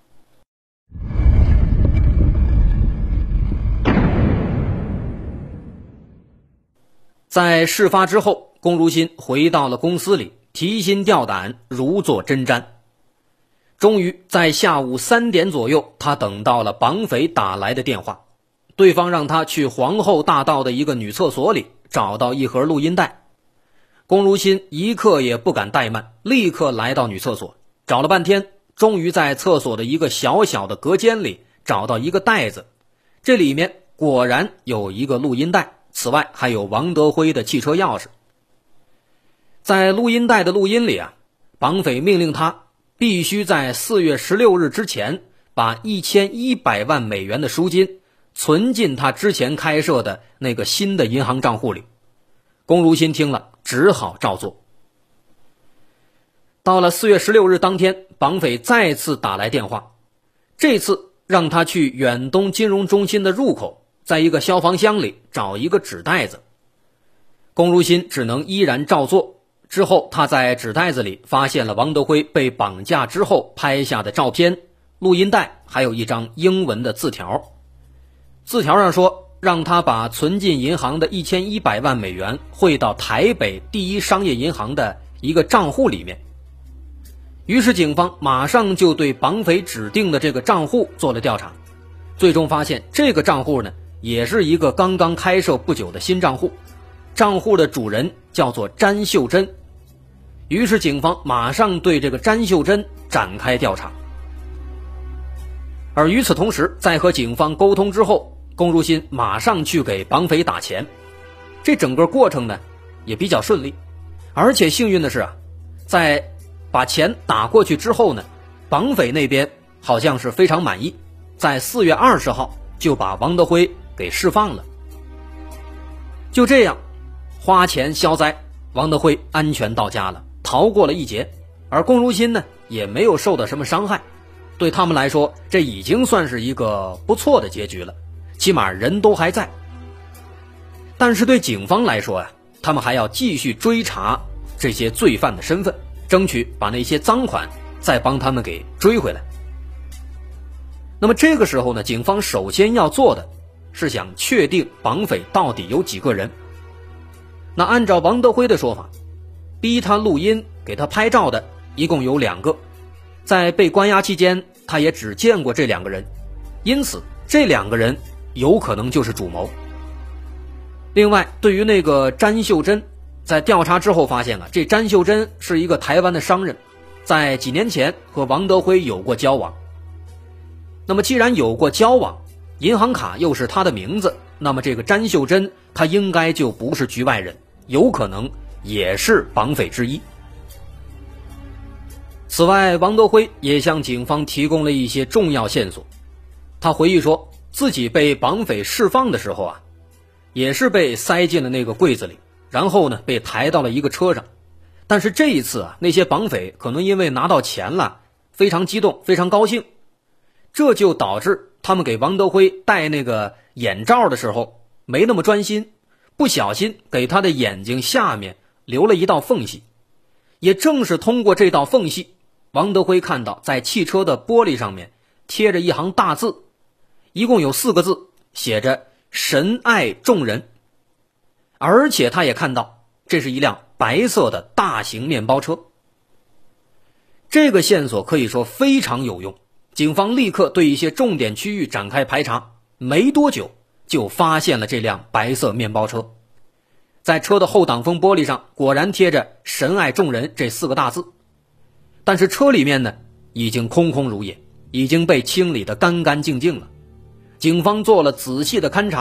在事发之后，龚如心回到了公司里，提心吊胆，如坐针毡。终于在下午3点左右，他等到了绑匪打来的电话，对方让他去皇后大道的一个女厕所里找到一盒录音带。龚如心一刻也不敢怠慢，立刻来到女厕所，找了半天，终于在厕所的一个小小的隔间里找到一个袋子，这里面果然有一个录音带，此外还有王德辉的汽车钥匙。在录音带的录音里绑匪命令他必须在4月16日之前把1100万美元的赎金存进他之前开设的那个新的银行账户里。龚如心听了只好照做。到了4月16日当天，绑匪再次打来电话，这次让他去远东金融中心的入口，在一个消防箱里找一个纸袋子。龚如心只能依然照做。之后他在纸袋子里发现了王德辉被绑架之后拍下的照片、录音带，还有一张英文的字条。字条上说让他把存进银行的1100万美元汇到台北第一商业银行的一个账户里面。于是警方马上就对绑匪指定的这个账户做了调查，最终发现这个账户呢也是一个刚刚开设不久的新账户，账户的主人叫做詹秀珍。于是警方马上对这个詹秀珍展开调查。而与此同时，在和警方沟通之后，龚如心马上去给绑匪打钱。这整个过程呢也比较顺利，而且幸运的是在把钱打过去之后呢，绑匪那边好像是非常满意，在4月20号就把王德辉给释放了。就这样，花钱消灾，王德辉安全到家了，逃过了一劫。而龚如心呢也没有受到什么伤害，对他们来说这已经算是一个不错的结局了，起码人都还在。但是对警方来说他们还要继续追查这些罪犯的身份，争取把那些赃款再帮他们给追回来。那么这个时候呢，警方首先要做的是想确定绑匪到底有几个人。那按照王德辉的说法，逼他录音给他拍照的一共有2个，在被关押期间他也只见过这2个人，因此这2个人有可能就是主谋。另外对于那个詹秀珍，在调查之后发现这詹秀珍是一个台湾的商人，在几年前和王德辉有过交往。那么既然有过交往，银行卡又是他的名字，那么这个詹秀珍他应该就不是局外人，有可能也是绑匪之一。此外，王德辉也向警方提供了一些重要线索。他回忆说自己被绑匪释放的时候也是被塞进了那个柜子里，然后呢被抬到了一个车上。但是这一次那些绑匪可能因为拿到钱了，非常激动，非常高兴，这就导致他们给王德辉戴那个眼罩的时候没那么专心，不小心给他的眼睛下面留了一道缝隙。也正是通过这道缝隙，王德辉看到在汽车的玻璃上面贴着一行大字，一共有4个字，写着神爱众人。而且他也看到这是一辆白色的大型面包车。这个线索可以说非常有用，警方立刻对一些重点区域展开排查，没多久就发现了这辆白色面包车。在车的后挡风玻璃上果然贴着神爱众人这4个大字，但是车里面呢已经空空如也，已经被清理得干干净净了。警方做了仔细的勘查，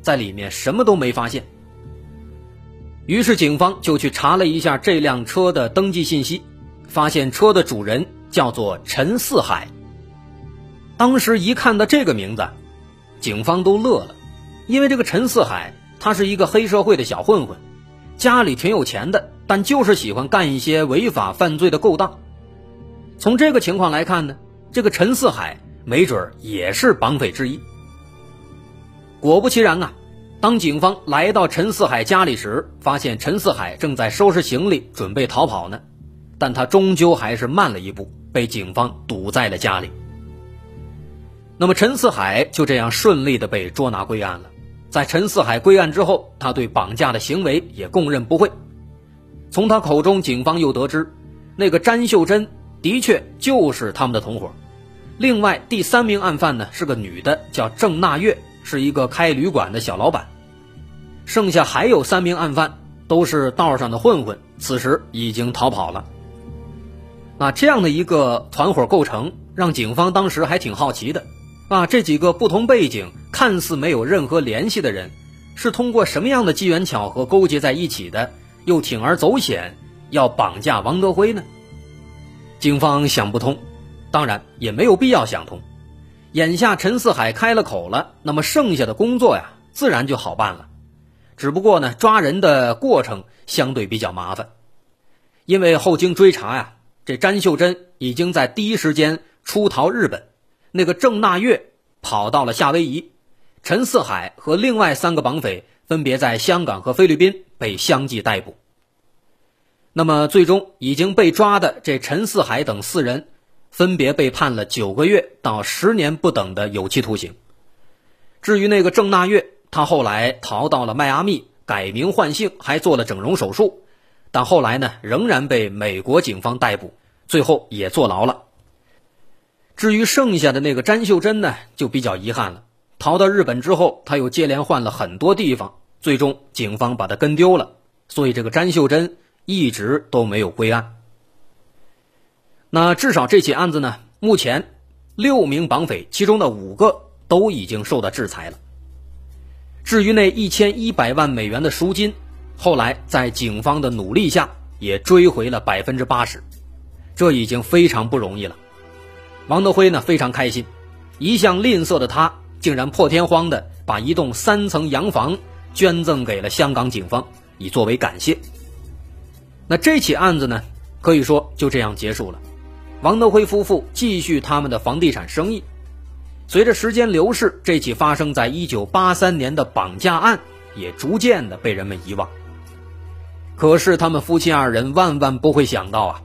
在里面什么都没发现。于是警方就去查了一下这辆车的登记信息，发现车的主人叫做陈四海。当时一看到这个名字，警方都乐了，因为这个陈四海他是一个黑社会的小混混，家里挺有钱的，但就是喜欢干一些违法犯罪的勾当。从这个情况来看呢，这个陈四海没准也是绑匪之一。果不其然啊，当警方来到陈四海家里时，发现陈四海正在收拾行李准备逃跑呢，但他终究还是慢了一步，被警方堵在了家里。那么陈四海就这样顺利地被捉拿归案了。在陈四海归案之后，他对绑架的行为也供认不讳。从他口中，警方又得知那个詹秀珍的确就是他们的同伙。另外第3名案犯呢是个女的，叫郑娜月，是一个开旅馆的小老板。剩下还有3名案犯都是道上的混混，此时已经逃跑了。那这样的一个团伙构成，让警方当时还挺好奇的这几个不同背景看似没有任何联系的人，是通过什么样的机缘巧合勾结在一起的，又铤而走险要绑架王德辉呢？警方想不通，当然也没有必要想通。眼下陈四海开了口了，那么剩下的工作呀自然就好办了。只不过呢，抓人的过程相对比较麻烦，因为后经追查呀，这詹秀珍已经在第一时间出逃日本，那个郑娜月跑到了夏威夷，陈四海和另外3个绑匪分别在香港和菲律宾被相继逮捕。那么最终已经被抓的这陈四海等4人分别被判了9个月到10年不等的有期徒刑。至于那个郑娜月，他后来逃到了迈阿密，改名换姓，还做了整容手术，但后来呢仍然被美国警方逮捕，最后也坐牢了。至于剩下的那个詹秀珍呢，就比较遗憾了。逃到日本之后，他又接连换了很多地方，最终警方把他跟丢了，所以这个詹秀珍一直都没有归案。那至少这起案子呢，目前6名绑匪其中的5个都已经受到制裁了。至于那1100万美元的赎金，后来在警方的努力下也追回了 80%， 这已经非常不容易了。王德辉呢非常开心，一向吝啬的他竟然破天荒的把一栋3层洋房捐赠给了香港警方，以作为感谢。那这起案子呢可以说就这样结束了。王德辉夫妇继续他们的房地产生意。随着时间流逝，这起发生在1983年的绑架案也逐渐的被人们遗忘。可是他们夫妻2人万万不会想到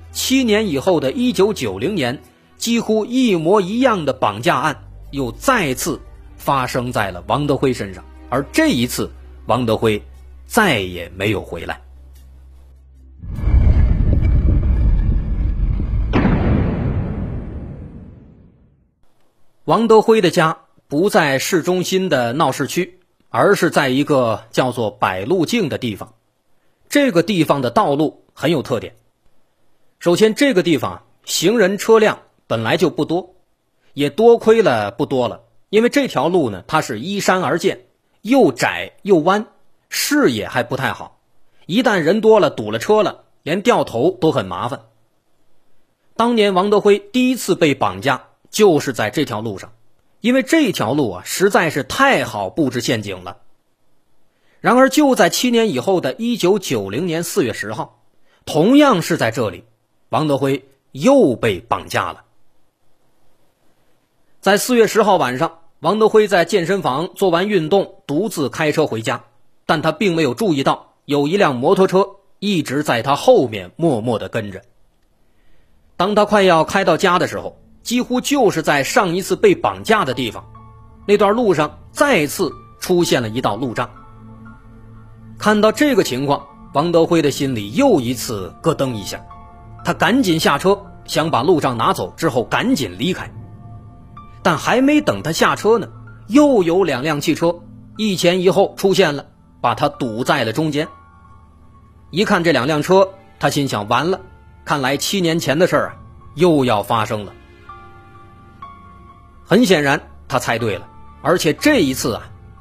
7年以后的1990年，几乎一模一样的绑架案又再次发生在了王德辉身上，而这一次王德辉再也没有回来。王德辉的家不在市中心的闹市区，而是在一个叫做百路径的地方。这个地方的道路很有特点。首先，这个地方行人车辆本来就不多，也多亏了不多了，因为这条路呢，它是依山而建，又窄又弯，视野还不太好，一旦人多了堵了车了，连掉头都很麻烦。当年王德辉第一次被绑架就是在这条路上，因为这条路实在是太好布置陷阱了。然而就在7年以后的1990年4月10号，同样是在这里，王德辉又被绑架了。在4月10号晚上，王德辉在健身房做完运动，独自开车回家，但他并没有注意到有一辆摩托车一直在他后面默默地跟着。当他快要开到家的时候，几乎就是在上一次被绑架的地方，那段路上再次出现了一道路障。看到这个情况，王德辉的心里又一次咯噔一下，他赶紧下车，想把路障拿走，之后赶紧离开。但还没等他下车呢，又有2辆汽车一前一后出现了，把他堵在了中间。一看这2辆车，他心想完了，看来7年前的事儿又要发生了。很显然他猜对了，而且这一次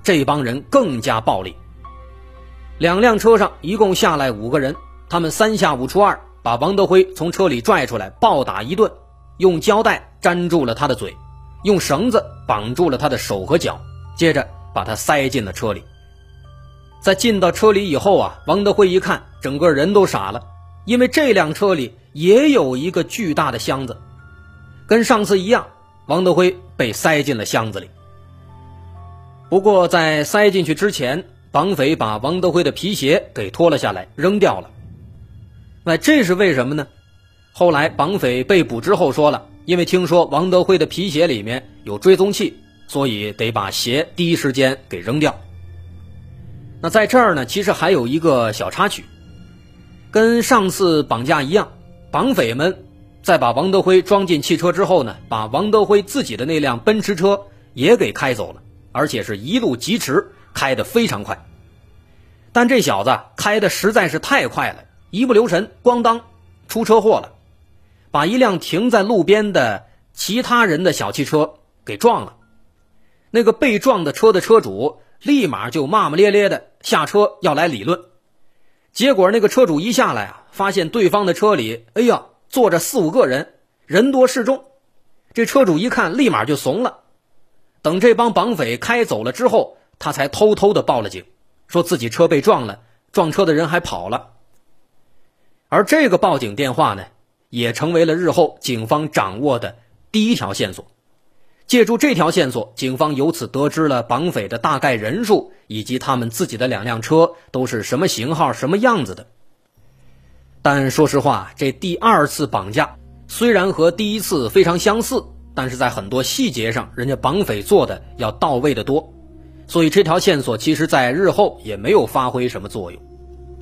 这帮人更加暴力。2辆车上一共下来5个人，他们3下5除2，把王德辉从车里拽出来暴打一顿，用胶带粘住了他的嘴，用绳子绑住了他的手和脚，接着把他塞进了车里。在进到车里以后啊，王德辉一看，整个人都傻了，因为这辆车里也有一个巨大的箱子，跟上次一样，王德辉被塞进了箱子里。不过在塞进去之前，绑匪把王德辉的皮鞋给脱了下来扔掉了。那这是为什么呢？后来绑匪被捕之后说了，因为听说王德辉的皮鞋里面有追踪器，所以得把鞋第一时间给扔掉。那在这儿呢，其实还有一个小插曲，跟上次绑架一样，绑匪们在把王德辉装进汽车之后呢，把王德辉自己的那辆奔驰车也给开走了，而且是一路疾驰，开得非常快。但这小子开得实在是太快了，一不留神咣当出车祸了，把一辆停在路边的其他人的小汽车给撞了。那个被撞的车的车主立马就骂骂咧咧的下车要来理论。结果那个车主一下来啊，发现对方的车里坐着4、5个人，人多势众。这车主一看立马就怂了，等这帮绑匪开走了之后，他才偷偷的报了警，说自己车被撞了，撞车的人还跑了。而这个报警电话呢，也成为了日后警方掌握的第一条线索。借助这条线索，警方由此得知了绑匪的大概人数，以及他们自己的2辆车都是什么型号什么样子的。但说实话，这第2次绑架虽然和第1次非常相似，但是在很多细节上人家绑匪做的要到位的多，所以这条线索其实在日后也没有发挥什么作用。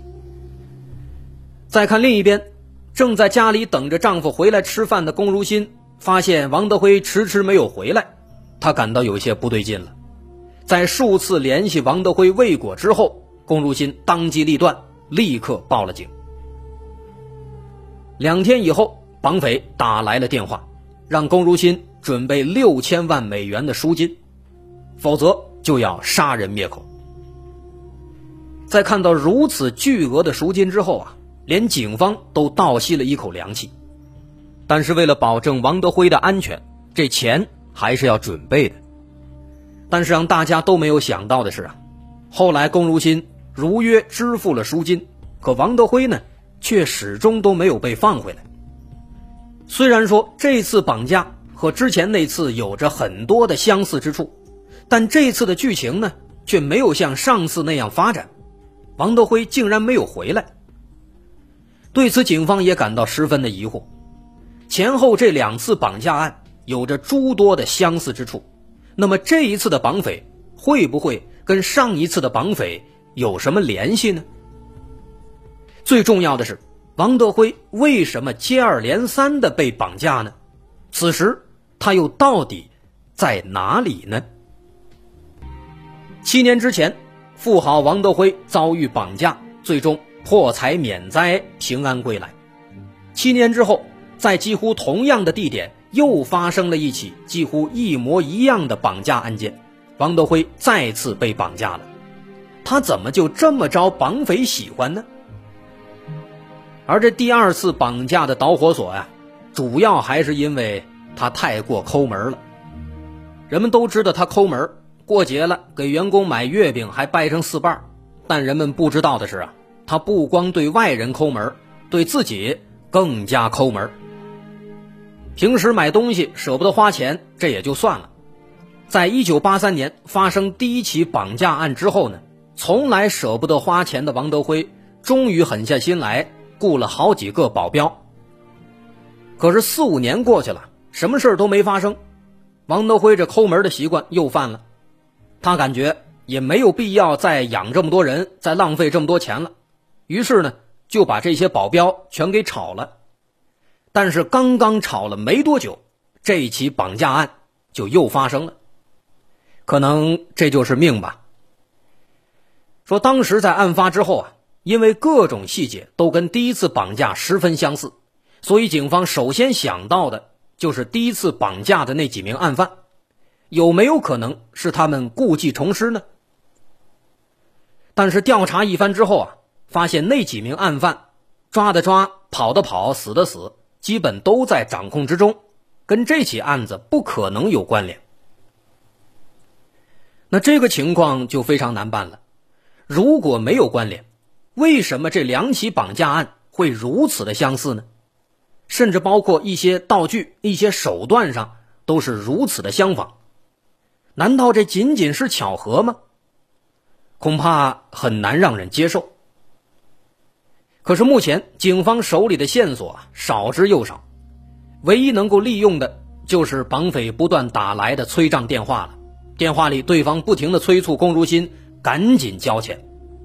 再看另一边，正在家里等着丈夫回来吃饭的龚如心发现王德辉迟迟没有回来，她感到有些不对劲了。在数次联系王德辉未果之后，龚如心当机立断，立刻报了警。2天以后，绑匪打来了电话，让龚如心准备6000万美元的赎金，否则就要杀人灭口。在看到如此巨额的赎金之后啊，连警方都倒吸了一口凉气。但是为了保证王德辉的安全，这钱还是要准备的。但是让大家都没有想到的是啊，后来龚如心如约支付了赎金，可王德辉呢，却始终都没有被放回来。虽然说这次绑架和之前那次有着很多的相似之处，但这次的剧情呢，却没有像上次那样发展，王德辉竟然没有回来。对此警方也感到十分的疑惑，前后这2次绑架案有着诸多的相似之处，那么这一次的绑匪会不会跟上一次的绑匪有什么联系呢？最重要的是，王德辉为什么接二连三的被绑架呢？此时他又到底在哪里呢？7年之前，富豪王德辉遭遇绑架，最终破财免灾，平安归来。7年之后，在几乎同样的地点又发生了一起几乎一模一样的绑架案件，王德辉再次被绑架了。他怎么就这么招绑匪喜欢呢？而这第2次绑架的导火索呀，主要还是因为他太过抠门了。人们都知道他抠门，过节了给员工买月饼还掰成4瓣，但人们不知道的是啊，他不光对外人抠门，对自己更加抠门。平时买东西舍不得花钱，这也就算了。在1983年发生第1起绑架案之后呢，从来舍不得花钱的王德辉终于狠下心来，雇了好几个保镖。可是4、5年过去了，什么事都没发生，王德辉这抠门的习惯又犯了。他感觉也没有必要再养这么多人，再浪费这么多钱了，于是呢，就把这些保镖全给炒了。但是刚刚炒了没多久，这一起绑架案就又发生了。可能这就是命吧。说当时在案发之后啊，因为各种细节都跟第1次绑架十分相似，所以警方首先想到的就是第1次绑架的那几名案犯，有没有可能是他们故技重施呢？ 但是调查一番之后啊，发现那几名案犯抓的抓，跑的跑，死的死，基本都在掌控之中，跟这起案子不可能有关联。那这个情况就非常难办了。如果没有关联，为什么这2起绑架案会如此的相似呢？甚至包括一些道具、一些手段上都是如此的相仿。难道这仅仅是巧合吗？恐怕很难让人接受。可是目前警方手里的线索少之又少，唯一能够利用的就是绑匪不断打来的催账电话了。电话里对方不停地催促龚如心赶紧交钱。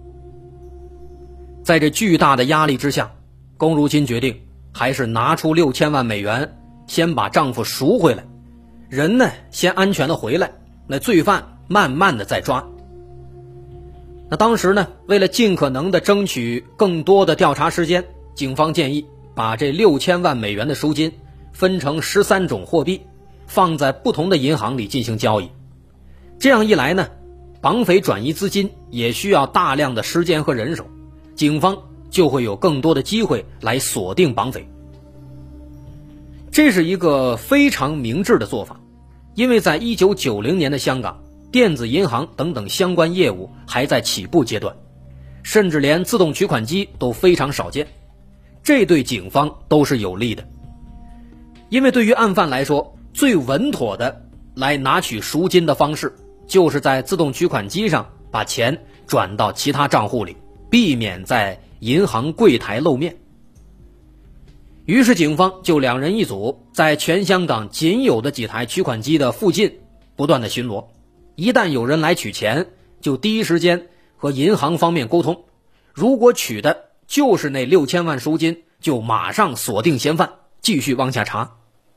在这巨大的压力之下，龚如心决定还是拿出6000万美元，先把丈夫赎回来，人呢先安全的回来，那罪犯慢慢的再抓。那当时呢，为了尽可能的争取更多的调查时间，警方建议把这6000万美元的赎金分成13种货币，放在不同的银行里进行交易。这样一来呢，绑匪转移资金也需要大量的时间和人手，警方就会有更多的机会来锁定绑匪。这是一个非常明智的做法，因为在1990年的香港，电子银行等等相关业务还在起步阶段，甚至连自动取款机都非常少见，这对警方都是有利的。因为对于案犯来说，最稳妥的来拿取赎金的方式，就是在自动取款机上把钱转到其他账户里，避免在银行柜台露面。于是警方就2人一组，在全香港仅有的几台取款机的附近不断的巡逻，一旦有人来取钱，就第一时间和银行方面沟通，如果取的就是那6000万赎金，就马上锁定嫌犯，继续往下查。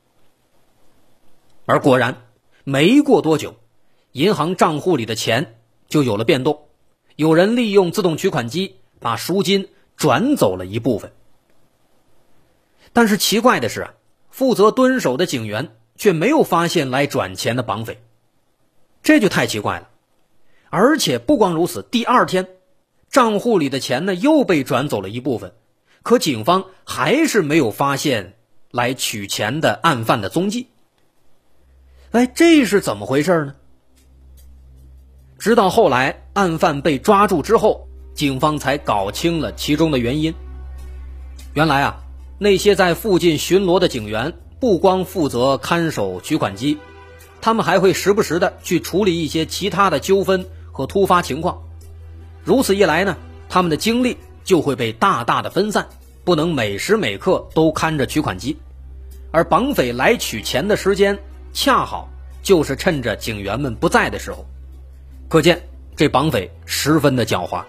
而果然没过多久，银行账户里的钱就有了变动，有人利用自动取款机把赎金转走了一部分。但是奇怪的是负责蹲守的警员却没有发现来转钱的绑匪，这就太奇怪了。而且不光如此，第2天账户里的钱呢又被转走了一部分，可警方还是没有发现来取钱的案犯的踪迹。这是怎么回事呢？直到后来案犯被抓住之后，警方才搞清了其中的原因。原来那些在附近巡逻的警员不光负责看守取款机，他们还会时不时的去处理一些其他的纠纷和突发情况。如此一来呢，他们的精力就会被大大的分散，不能每时每刻都看着取款机。而绑匪来取钱的时间恰好就是趁着警员们不在的时候，可见这绑匪十分的狡猾。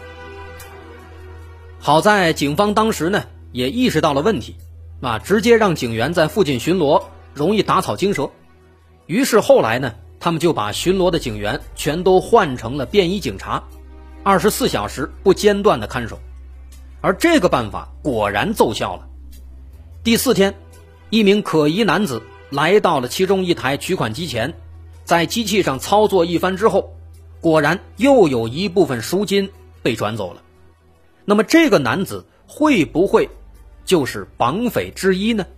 好在警方当时呢也意识到了问题，直接让警员在附近巡逻容易打草惊蛇。于是后来呢，他们就把巡逻的警员全都换成了便衣警察，24小时不间断的看守。而这个办法果然奏效了。第4天，一名可疑男子来到了其中一台取款机前，在机器上操作一番之后，果然又有一部分赎金被转走了。那么这个男子会不会就是绑匪之一呢？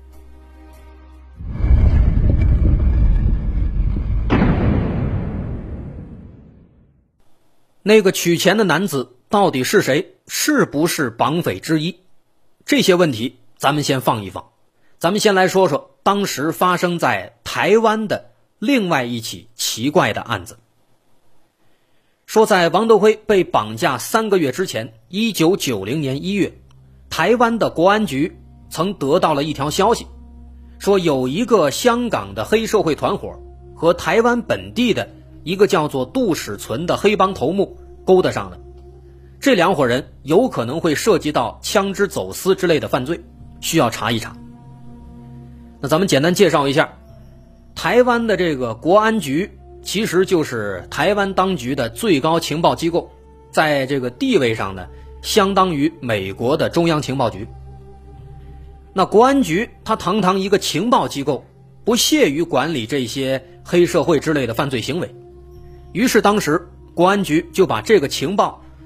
那个取钱的男子到底是谁？是不是绑匪之一？这些问题咱们先放一放，咱们先来说说当时发生在台湾的另外一起奇怪的案子。说在王德辉被绑架3个月之前，1990年1月，台湾的国安局曾得到了一条消息，说有一个香港的黑社会团伙和台湾本地的一个叫做杜史存的黑帮头目勾搭上了，这2伙人有可能会涉及到枪支走私之类的犯罪，需要查一查。那咱们简单介绍一下，台湾的这个国安局其实就是台湾当局的最高情报机构，在这个地位上呢，相当于美国的中央情报局。那国安局它堂堂一个情报机构，不屑于管理这些黑社会之类的犯罪行为，于是当时国安局就把这个情报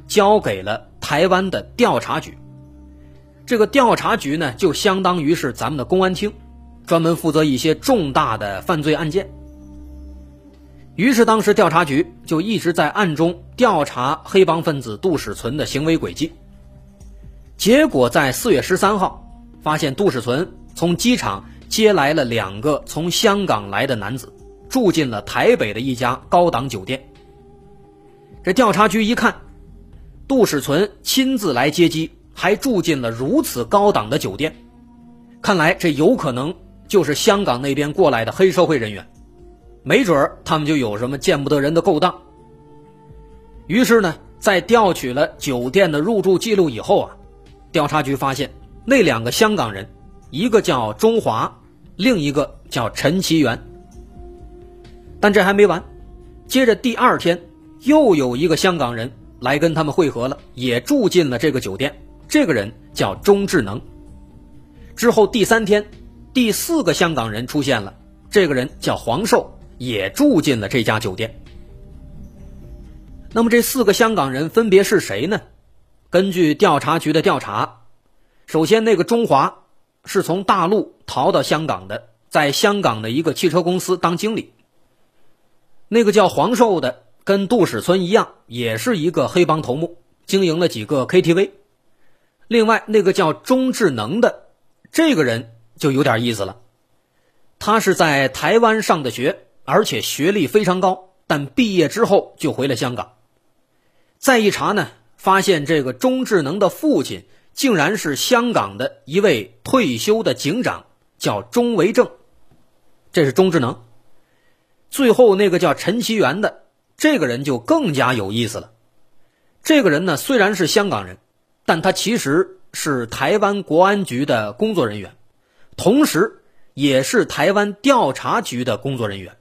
交给了台湾的调查局。这个调查局呢，就相当于是咱们的公安厅，专门负责一些重大的犯罪案件。于是当时调查局就一直在暗中调查黑帮分子杜史存的行为轨迹。结果在4月13号发现杜史存从机场接来了2个从香港来的男子，住进了台北的一家高档酒店。这调查局一看，杜史存亲自来接机，还住进了如此高档的酒店，看来这有可能就是香港那边过来的黑社会人员，没准他们就有什么见不得人的勾当。于是呢，在调取了酒店的入住记录以后啊，调查局发现那2个香港人，一个叫钟华，另一个叫陈其元。但这还没完，接着第2天又有一个香港人来跟他们会合了，也住进了这个酒店，这个人叫钟志能。之后第3天第4个香港人出现了，这个人叫黄寿，也住进了这家酒店。那么这4个香港人分别是谁呢？根据调查局的调查，首先那个钟华是从大陆逃到香港的，在香港的一个汽车公司当经理。那个叫黄寿的跟杜史存一样，也是一个黑帮头目，经营了几个 KTV。 另外那个叫钟志能的，这个人就有点意思了，他是在台湾上的学，而且学历非常高，但毕业之后就回了香港。再一查呢，发现这个钟志能的父亲竟然是香港的一位退休的警长，叫钟维正，这是钟志能。最后那个叫陈其元的，这个人就更加有意思了。这个人呢，虽然是香港人，但他其实是台湾国安局的工作人员，同时也是台湾调查局的工作人员。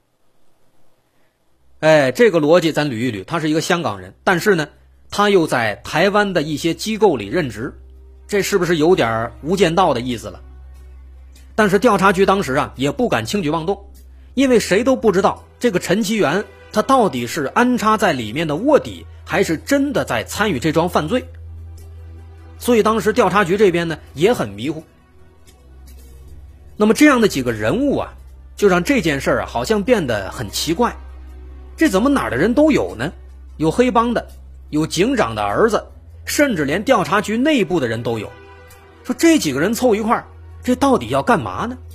这个逻辑咱捋一捋，他是一个香港人，但是呢，他又在台湾的一些机构里任职，这是不是有点无间道的意思了？但是调查局当时啊，也不敢轻举妄动，因为谁都不知道这个陈其元他到底是安插在里面的卧底，还是真的在参与这桩犯罪。所以当时调查局这边呢也很迷糊。那么这样的几个人物啊，就让这件事啊好像变得很奇怪。这怎么哪儿的人都有呢？有黑帮的，有警长的儿子，甚至连调查局内部的人都有。说这几个人凑一块儿，这到底要干嘛呢？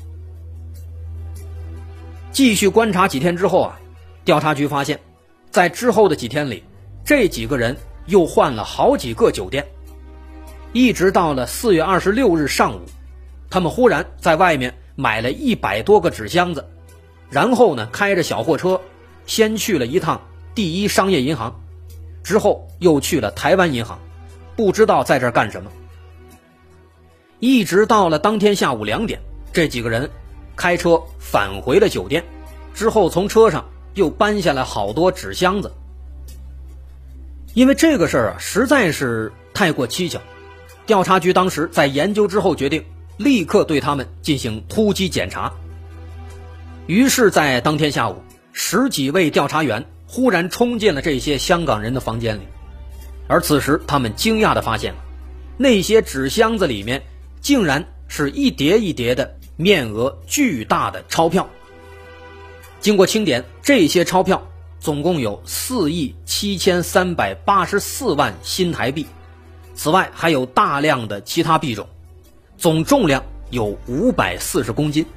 继续观察几天之后啊，调查局发现在之后的几天里，这几个人又换了好几个酒店。一直到了4月26日上午，他们忽然在外面买了100多个纸箱子，然后呢开着小货车先去了一趟第一商业银行，之后又去了台湾银行，不知道在这儿干什么。一直到了当天下午2点，这几个人开车返回了酒店，之后从车上又搬下来好多纸箱子。因为这个事儿啊实在是太过蹊跷，调查局当时在研究之后决定立刻对他们进行突击检查。于是在当天下午，10几位调查员忽然冲进了这些香港人的房间里，而此时他们惊讶地发现了，那些纸箱子里面竟然是一叠一叠的面额巨大的钞票。经过清点，这些钞票总共有4亿7384万新台币，此外还有大量的其他币种，总重量有540公斤。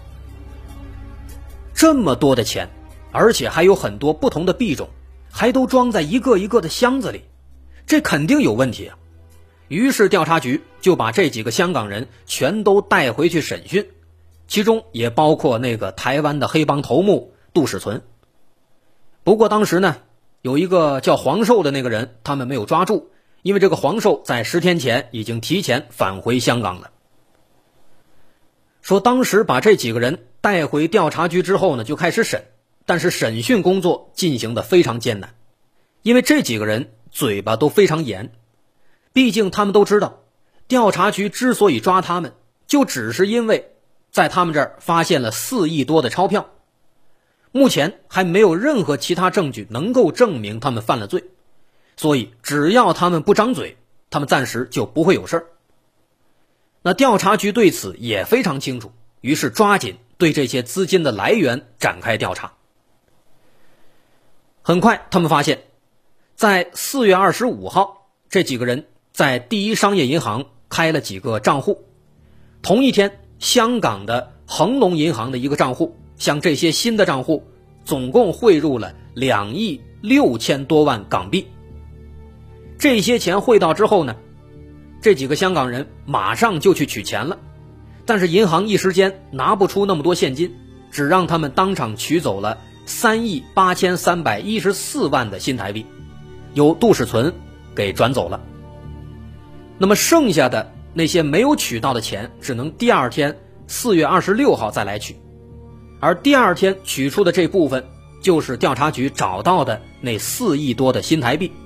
这么多的钱，而且还有很多不同的币种，还都装在一个一个的箱子里，这肯定有问题啊。于是调查局就把这几个香港人全都带回去审讯，其中也包括那个台湾的黑帮头目杜史存。不过当时呢，有一个叫黄寿的那个人他们没有抓住，因为这个黄寿在10天前已经提前返回香港了。说当时把这几个人带回调查局之后呢，就开始审，但是审讯工作进行得非常艰难，因为这几个人嘴巴都非常严，毕竟他们都知道，调查局之所以抓他们，就只是因为在他们这儿发现了4亿多的钞票，目前还没有任何其他证据能够证明他们犯了罪， 所以只要他们不张嘴，他们暂时就不会有事儿。那调查局对此也非常清楚，于是抓紧对这些资金的来源展开调查。很快他们发现，在4月25号，这几个人在第一商业银行开了几个账户。同一天，香港的恒隆银行的一个账户向这些新的账户总共汇入了2亿6千多万港币。这些钱汇到之后呢，这几个香港人马上就去取钱了，但是银行一时间拿不出那么多现金，只让他们当场取走了3亿8314万的新台币，由杜世存给转走了。那么剩下的那些没有取到的钱，只能第二天4月26号再来取，而第二天取出的这部分就是调查局找到的那4亿多的新台币。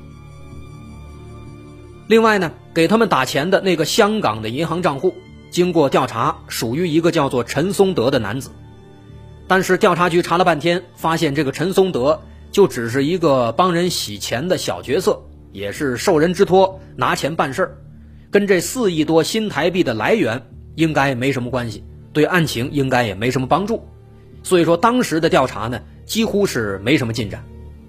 另外呢，给他们打钱的那个香港的银行账户，经过调查属于一个叫做陈松德的男子，但是调查局查了半天，发现这个陈松德就只是一个帮人洗钱的小角色，也是受人之托拿钱办事儿，跟这4亿多新台币的来源应该没什么关系，对案情应该也没什么帮助。所以说当时的调查呢，几乎是没什么进展。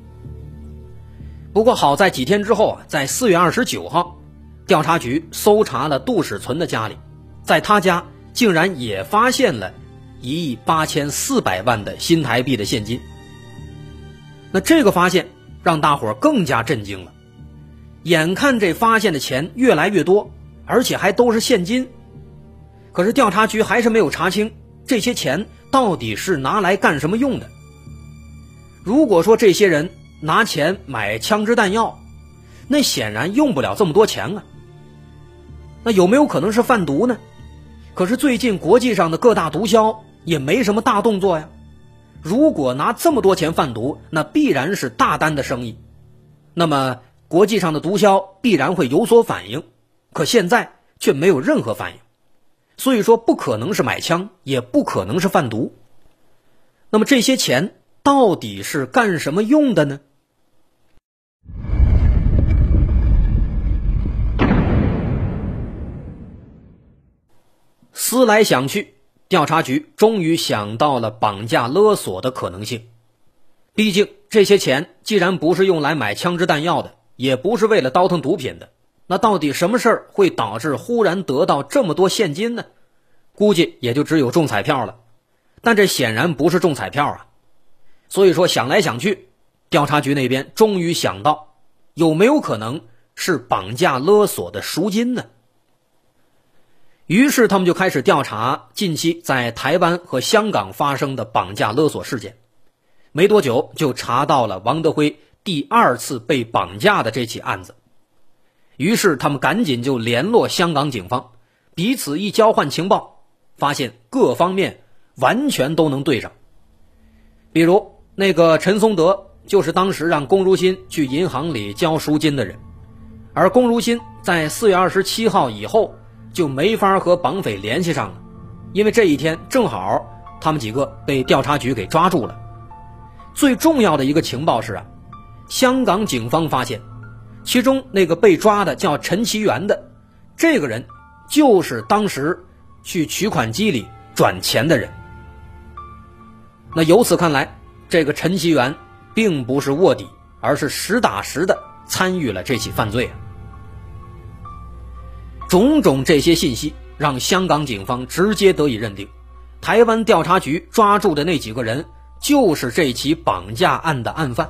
不过好在几天之后啊，在4月29号，调查局搜查了杜世存的家里，在他家竟然也发现了1亿8400万的新台币的现金。那这个发现让大伙更加震惊了，眼看这发现的钱越来越多，而且还都是现金，可是调查局还是没有查清这些钱到底是拿来干什么用的。如果说这些人拿钱买枪支弹药，那显然用不了这么多钱啊。那有没有可能是贩毒呢？可是最近国际上的各大毒枭也没什么大动作呀。如果拿这么多钱贩毒，那必然是大单的生意，那么国际上的毒枭必然会有所反应，可现在却没有任何反应，所以说不可能是买枪，也不可能是贩毒。那么这些钱到底是干什么用的呢？思来想去，调查局终于想到了绑架勒索的可能性。毕竟这些钱既然不是用来买枪支弹药的，也不是为了倒腾毒品的，那到底什么事儿会导致忽然得到这么多现金呢？估计也就只有中彩票了，但这显然不是中彩票啊。所以说想来想去，调查局那边终于想到，有没有可能是绑架勒索的赎金呢？于是他们就开始调查近期在台湾和香港发生的绑架勒索事件。没多久就查到了王德辉第2次被绑架的这起案子。于是他们赶紧就联络香港警方，彼此一交换情报，发现各方面完全都能对上。比如那个陈松德就是当时让龚如心去银行里交赎金的人，而龚如心在4月27号以后就没法和绑匪联系上了，因为这一天正好他们几个被调查局给抓住了。最重要的一个情报是香港警方发现其中那个被抓的叫陈其元的这个人就是当时去取款机里转钱的人。那由此看来，这个陈其元并不是卧底，而是实打实的参与了这起犯罪。种种这些信息让香港警方直接得以认定，台湾调查局抓住的那几个人就是这起绑架案的案犯。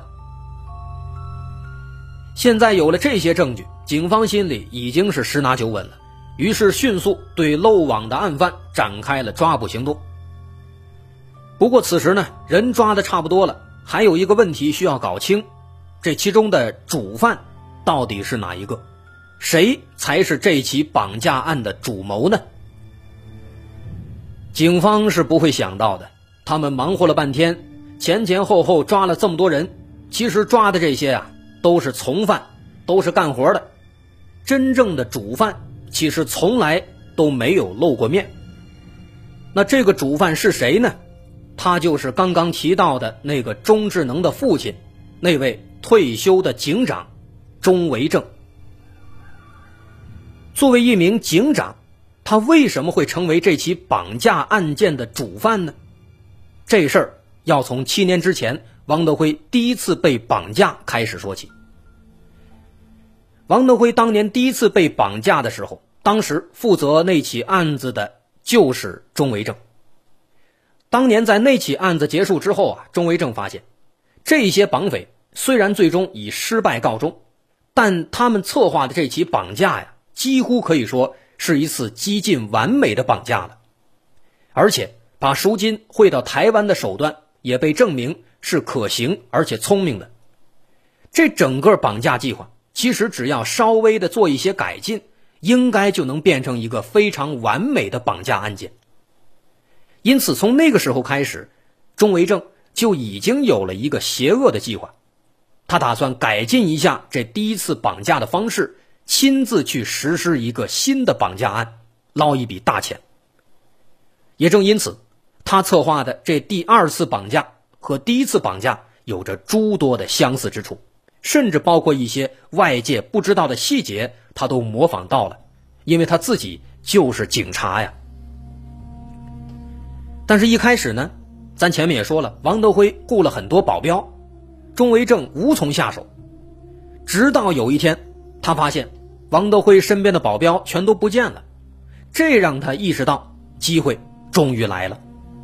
现在有了这些证据，警方心里已经是十拿九稳了，于是迅速对漏网的案犯展开了抓捕行动。不过此时呢，人抓的差不多了，还有一个问题需要搞清，这其中的主犯到底是哪一个？谁才是这起绑架案的主谋呢？警方是不会想到的，他们忙活了半天，前前后后抓了这么多人，其实抓的这些都是从犯，都是干活的，真正的主犯其实从来都没有露过面。那这个主犯是谁呢？他就是刚刚提到的那个钟智能的父亲，那位退休的警长， 钟维正。作为一名警长，他为什么会成为这起绑架案件的主犯呢？这事儿要从7年之前王德辉第一次被绑架开始说起。王德辉当年第一次被绑架的时候，当时负责那起案子的就是钟维正。当年在那起案子结束之后钟维正发现，这些绑匪虽然最终以失败告终，但他们策划的这起绑架几乎可以说是一次几近完美的绑架了。而且把赎金汇到台湾的手段也被证明是可行而且聪明的。这整个绑架计划其实只要稍微的做一些改进，应该就能变成一个非常完美的绑架案件。因此从那个时候开始，钟维正就已经有了一个邪恶的计划。他打算改进一下这第一次绑架的方式，亲自去实施一个新的绑架案，捞一笔大钱。也正因此，他策划的这第二次绑架和第一次绑架有着诸多的相似之处，甚至包括一些外界不知道的细节他都模仿到了，因为他自己就是警察呀。但是一开始呢，咱前面也说了，王德辉雇了很多保镖，钟维正无从下手。直到有一天，他发现王德辉身边的保镖全都不见了，这让他意识到机会终于来了。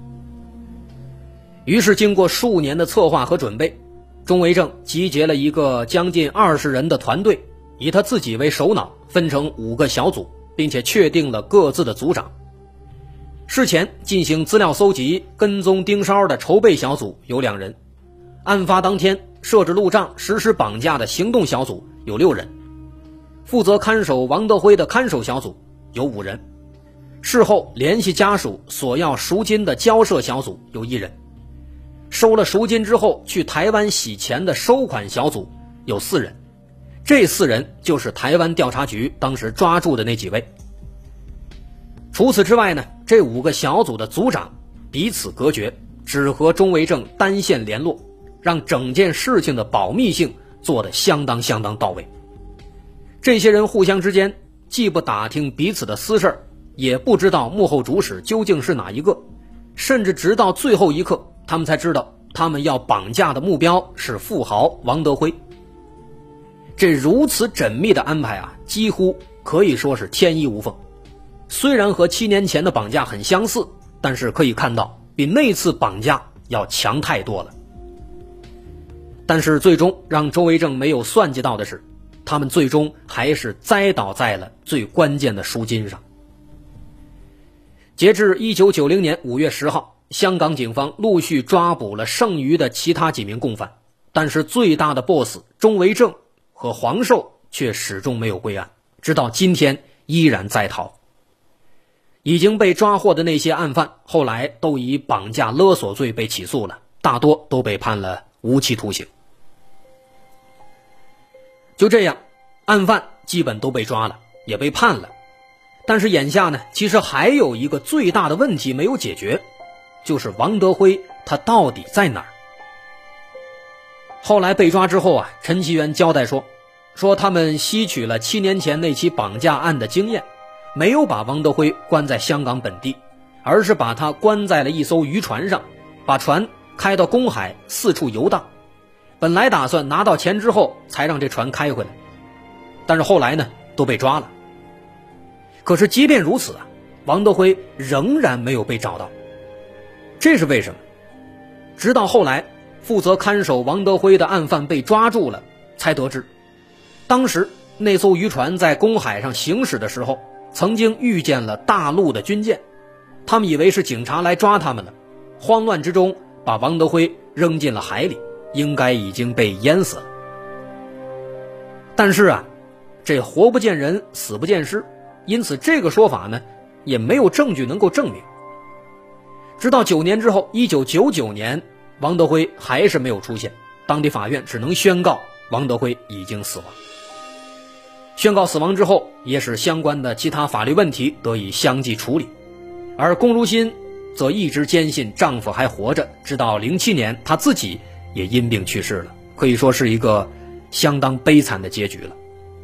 于是经过数年的策划和准备，钟维正集结了一个将近20人的团队，以他自己为首脑，分成5个小组，并且确定了各自的组长。事前进行资料搜集、跟踪盯梢的筹备小组有2人，案发当天设置路障、实施绑架的行动小组有6人，负责看守王德辉的看守小组有5人，事后联系家属索要赎金的交涉小组有1人，收了赎金之后去台湾洗钱的收款小组有4人，这4人就是台湾调查局当时抓住的那几位。除此之外呢，这5个小组的组长彼此隔绝，只和钟维正单线联络，让整件事情的保密性做得相当到位。这些人互相之间既不打听彼此的私事，也不知道幕后主使究竟是哪一个，甚至直到最后一刻他们才知道他们要绑架的目标是富豪王德辉。这如此缜密的安排几乎可以说是天衣无缝。虽然和7年前的绑架很相似，但是可以看到比那次绑架要强太多了。但是最终让钟维正没有算计到的是，他们最终还是栽倒在了最关键的赎金上。截至1990年5月10号，香港警方陆续抓捕了剩余的其他几名共犯，但是最大的 boss 钟维正和黄寿却始终没有归案，直到今天依然在逃。已经被抓获的那些案犯后来都以绑架勒索罪被起诉了，大多都被判了无期徒刑。就这样，案犯基本都被抓了，也被判了。但是眼下呢，其实还有一个最大的问题没有解决，就是王德辉他到底在哪儿？后来被抓之后陈其元交代说他们吸取了7年前那起绑架案的经验，没有把王德辉关在香港本地，而是把他关在了一艘渔船上，把船开到公海四处游荡。本来打算拿到钱之后才让这船开回来，但是后来呢都被抓了。可是即便如此王德辉仍然没有被找到。这是为什么？直到后来负责看守王德辉的案犯被抓住了，才得知当时那艘渔船在公海上行驶的时候曾经遇见了大陆的军舰，他们以为是警察来抓他们了，慌乱之中把王德辉扔进了海里，应该已经被淹死了。但是这活不见人死不见尸，因此这个说法呢也没有证据能够证明。直到9年之后，1999年王德辉还是没有出现，当地法院只能宣告王德辉已经死亡。宣告死亡之后，也使相关的其他法律问题得以相继处理，而龚如心则一直坚信丈夫还活着，直到07年她自己也因病去世了，可以说是一个相当悲惨的结局了。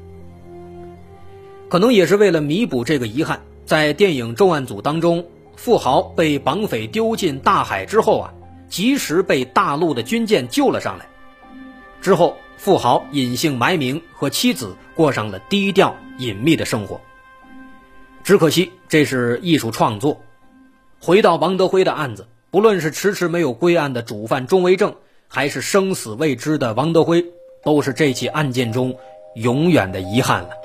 可能也是为了弥补这个遗憾，在电影《重案组》当中，富豪被绑匪丢进大海之后及时被大陆的军舰救了上来。之后富豪隐姓埋名，和妻子过上了低调隐秘的生活。只可惜这是艺术创作。回到王德辉的案子，不论是迟迟没有归案的主犯钟维正，还是生死未知的王德辉，都是这起案件中永远的遗憾了。